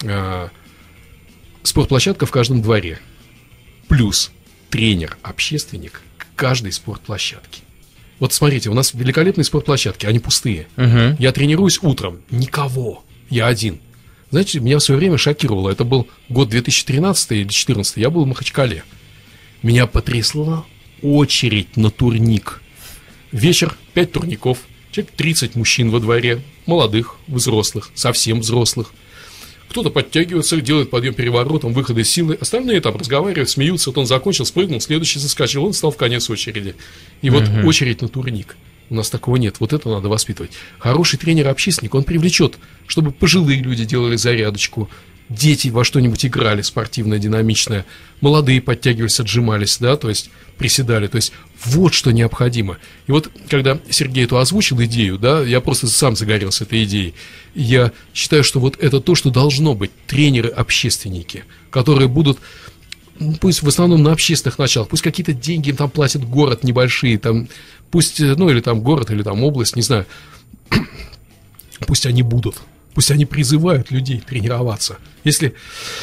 C: Спортплощадка в каждом дворе. Плюс тренер-общественник к каждой спортплощадке. Смотрите, у нас великолепные спортплощадки, они пустые. Я тренируюсь утром, никого, я один. Знаете, меня в свое время шокировало. Это был год 2013 или 2014, я был в Махачкале. Меня потрясла очередь на турник. Вечер, 5 турников, человек 30 мужчин во дворе, молодых, взрослых, совсем взрослых. Кто-то подтягивается, делает подъем переворотом, выходы силы. Остальные там разговаривают, смеются. Он закончил, спрыгнул, следующий заскочил, он стал в конец очереди. И очередь на турник. У нас такого нет. Это надо воспитывать. Хороший тренер-общественник, он привлечет, чтобы пожилые люди делали зарядочку, дети во что-нибудь играли спортивное, динамичное, молодые подтягивались, отжимались, да, то есть приседали, то есть вот что необходимо. И когда Сергей эту озвучил идею, да, я просто сам загорелся этой идеей. Я считаю, что это то, что должно быть. Тренеры-общественники, которые будут пусть в основном на общественных началах, пусть какие-то деньги им там платит город небольшие, там, пусть, ну, или там город, или там область, не знаю, пусть они будут, пусть они призывают людей тренироваться. Если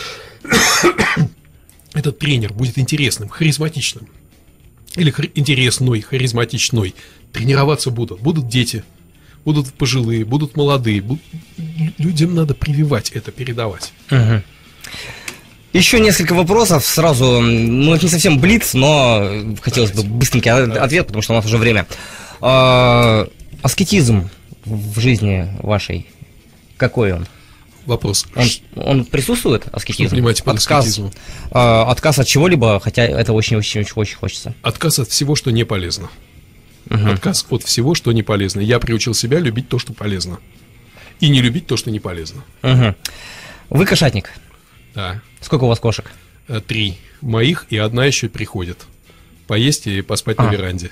C: этот тренер будет интересным, харизматичным, или интересной, харизматичной, тренироваться будут дети, будут пожилые, будут молодые, людям надо прививать это, передавать.
D: Угу. Еще несколько вопросов сразу, ну это не совсем блиц, но хотелось бы быстренький ответ, потому что у нас уже время. Аскетизм в жизни вашей, какой он?
C: Вопрос.
D: Он присутствует, аскетизм?
C: Что вы понимаете под аскетизмом?
D: Отказ от чего-либо, хотя это очень-очень хочется.
C: Отказ от всего, что не полезно. Отказ от всего, что не полезно. Я приучил себя любить то, что полезно. И не любить то, что не полезно.
D: Вы кошатник?
C: Да.
D: Сколько у вас кошек?
C: 3 моих, и 1 еще приходит. Поесть и поспать на веранде.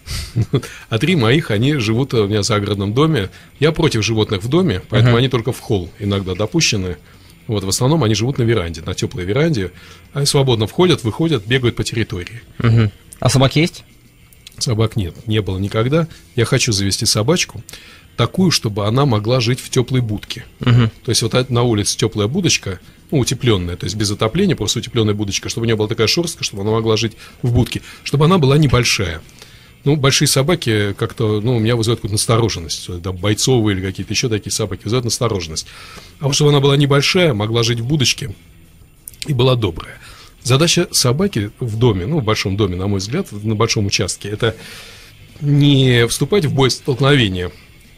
C: А 3 моих, они живут у меня в загородном доме. Я против животных в доме, поэтому они только в холл иногда допущены. Вот, в основном они живут на веранде, на теплой веранде. Они свободно входят, выходят, бегают по территории.
D: А собаки есть?
C: Собак нет, не было никогда. Я хочу завести собачку, такую, чтобы она могла жить в теплой будке. То есть вот на улице теплая будочка, ну, утепленная, то есть без отопления, просто утепленная будочка, чтобы у нее была такая шерстка, чтобы она могла жить в будке, чтобы она была небольшая. Ну, большие собаки как-то, ну, у меня вызывают какую-то настороженность. Да, бойцовые или какие-то еще такие собаки вызывают настороженность. А вот чтобы она была небольшая, могла жить в будочке и была добрая. Задача собаки в доме, ну, в большом доме, на мой взгляд, на большом участке, это не вступать в боестолкновение,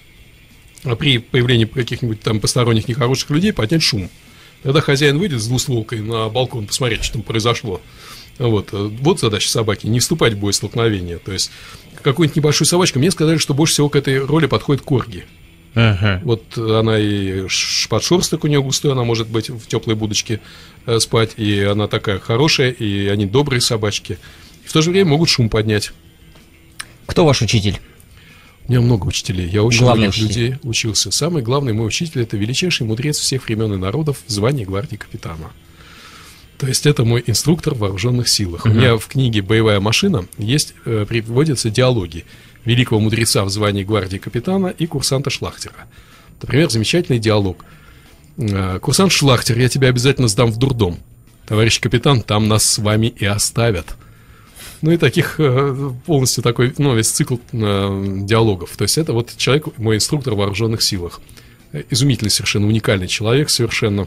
C: а при появлении каких-нибудь там посторонних нехороших людей поднять шум. Когда хозяин выйдет с двустволкой на балкон посмотреть, что там произошло. Вот задача собаки, не вступать в боестолкновение. То есть какую-нибудь небольшую собачку, мне сказали, что больше всего к этой роли подходит корги. Вот она и подшерсток у нее густой, она может быть в теплой будочке спать, и она такая хорошая, и они добрые собачки. И в то же время могут шум поднять.
D: Кто ваш учитель?
C: У меня много учителей. Я очень
D: Главный
C: многих
D: учитель.
C: людей учился. Самый главный мой учитель – это величайший мудрец всех времен и народов в звании гвардии капитана. То есть это мой инструктор в вооруженных силах. У меня в книге «Боевая машина» есть, приводятся диалоги великого мудреца в звании гвардии капитана и курсанта Шлахтера. Например, замечательный диалог. «Курсант Шлахтер, я тебя обязательно сдам в дурдом. Товарищ капитан, там нас с вами и оставят». Ну и таких полностью такой, ну, весь цикл диалогов. То есть это вот человек, мой инструктор в вооруженных силах. Изумительный, совершенно уникальный человек, совершенно.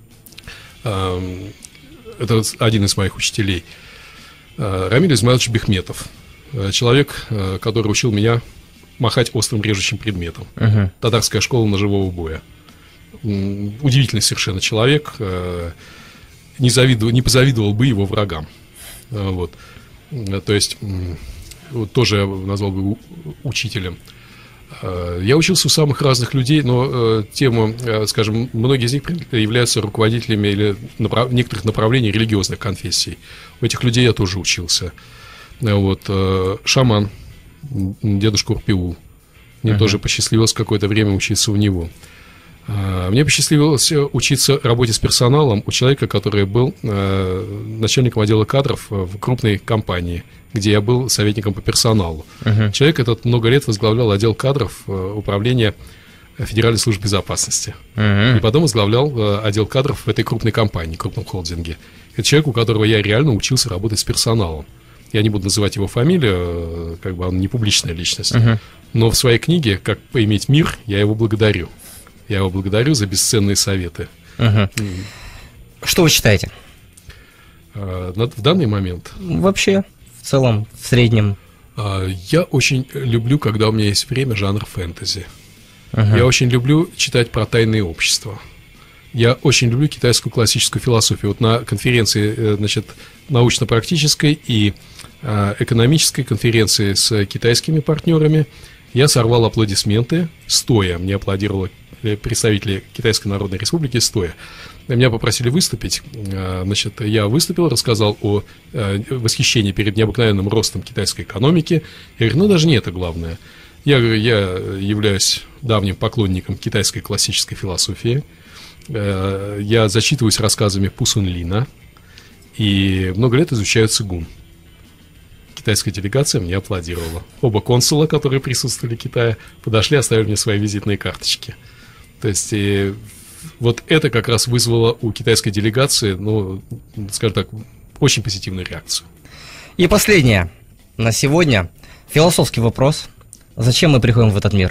C: Это один из моих учителей. Рамиль Измайлович Бехметов. Человек, который учил меня махать острым режущим предметом. Татарская школа ножевого боя. Удивительный совершенно человек. Не позавидовал бы его врагам. Вот. То есть, вот тоже я назвал бы учителем. Я учился у самых разных людей, но тема, скажем, многие из них являются руководителями или некоторых направлений религиозных конфессий. У этих людей я тоже учился. Вот, шаман, дедушка Урпиул. Мне тоже посчастливилось какое-то время учиться у него. Мне посчастливилось учиться работе с персоналом у человека, который был начальником отдела кадров в крупной компании, где я был советником по персоналу. Человек этот много лет возглавлял отдел кадров управления Федеральной службы безопасности. И потом возглавлял отдел кадров в этой крупной компании, крупном холдинге. Это человек, у которого я реально учился работать с персоналом. Я не буду называть его фамилию, как бы он не публичная личность. Но в своей книге «Как поиметь мир» я его благодарю. Я его благодарю за бесценные советы.
D: Что вы читаете?
C: В данный момент?
D: Вообще, в целом, в среднем.
C: Я очень люблю, когда у меня есть время, жанр фэнтези. Я очень люблю читать про тайные общества. Я очень люблю китайскую классическую философию. Вот на конференции, значит, научно-практической и экономической конференции с китайскими партнерами я сорвал аплодисменты стоя. Мне аплодировали представители Китайской Народной Республики стоя. Меня попросили выступить. Значит, я выступил, рассказал о восхищении перед необыкновенным ростом китайской экономики. Я говорю, ну даже не это главное. Я являюсь давним поклонником китайской классической философии. Я зачитываюсь рассказами Пу Сун Лина. и много лет изучаю цигун. Китайская делегация мне аплодировала. Оба консула, которые присутствовали в Китае, подошли, оставили мне свои визитные карточки. То есть вот это как раз вызвало у китайской делегации, ну, скажем так, очень позитивную реакцию.
D: И последнее на сегодня. Философский вопрос. Зачем мы приходим в этот мир?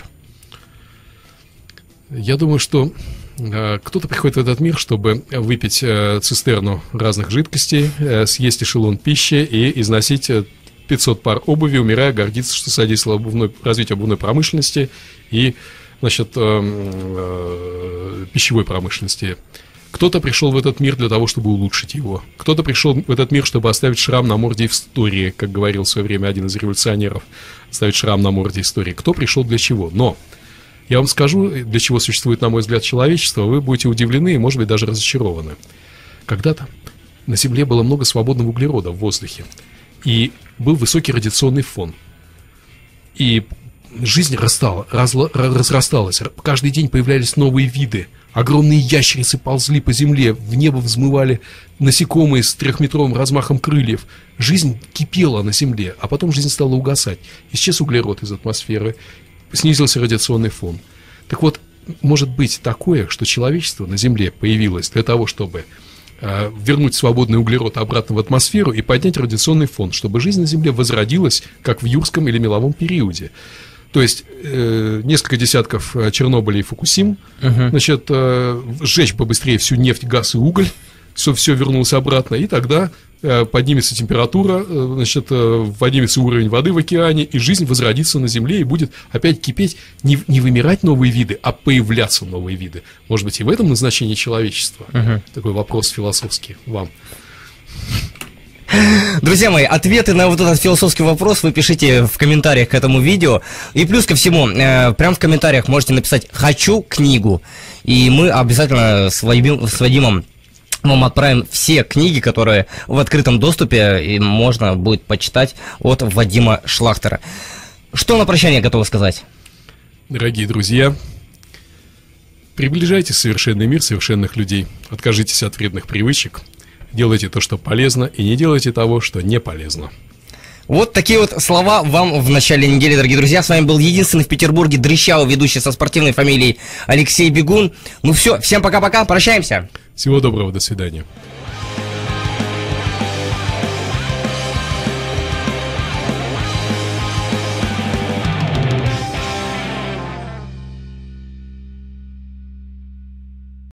C: Я думаю, что кто-то приходит в этот мир, чтобы выпить цистерну разных жидкостей, съесть эшелон пищи и износить 500 пар обуви, умирая, гордиться, что содействовало развитию обувной промышленности и, значит, пищевой промышленности. Кто-то пришел в этот мир для того, чтобы улучшить его. Кто-то пришел в этот мир, чтобы оставить шрам на морде истории, как говорил в свое время один из революционеров, оставить шрам на морде истории. Кто пришел для чего? Но я вам скажу, для чего существует, на мой взгляд, человечество, вы будете удивлены и, может быть, даже разочарованы. Когда-то на Земле было много свободного углерода в воздухе, и был высокий радиационный фон. И жизнь разрасталась. Каждый день появлялись новые виды. Огромные ящерицы ползли по земле, в небо взмывали насекомые с 3-метровым размахом крыльев. Жизнь кипела на Земле, а потом жизнь стала угасать. Исчез углерод из атмосферы, снизился радиационный фон. Так вот, может быть такое, что человечество на Земле появилось для того, чтобы вернуть свободный углерод обратно в атмосферу и поднять радиационный фон, чтобы жизнь на Земле возродилась, как в юрском или меловом периоде. То есть несколько десятков Чернобылей и Фукусим, значит, сжечь побыстрее всю нефть, газ и уголь, чтобы все вернулось обратно, и тогда поднимется температура, значит, поднимется уровень воды в океане, и жизнь возродится на Земле и будет опять кипеть, не вымирать новые виды, а появляться новые виды. Может быть, и в этом назначение человечества? Такой вопрос философский вам.
D: Друзья мои, ответы на вот этот философский вопрос вы пишите в комментариях к этому видео. И плюс ко всему, прямо в комментариях можете написать «Хочу книгу». И мы обязательно с Вадимом вам отправим все книги, которые в открытом доступе, и можно будет почитать от Вадима Шлахтера. Что на прощание готовы сказать?
C: Дорогие друзья, приближайте совершенный мир совершенных людей. Откажитесь от вредных привычек. Делайте то, что полезно, и не делайте того, что не полезно.
D: Вот такие вот слова вам в начале недели, дорогие друзья. С вами был единственный в Петербурге дрыщавый ведущий со спортивной фамилией Алексей Бегун. Ну все, всем пока-пока, прощаемся.
C: Всего доброго, до свидания.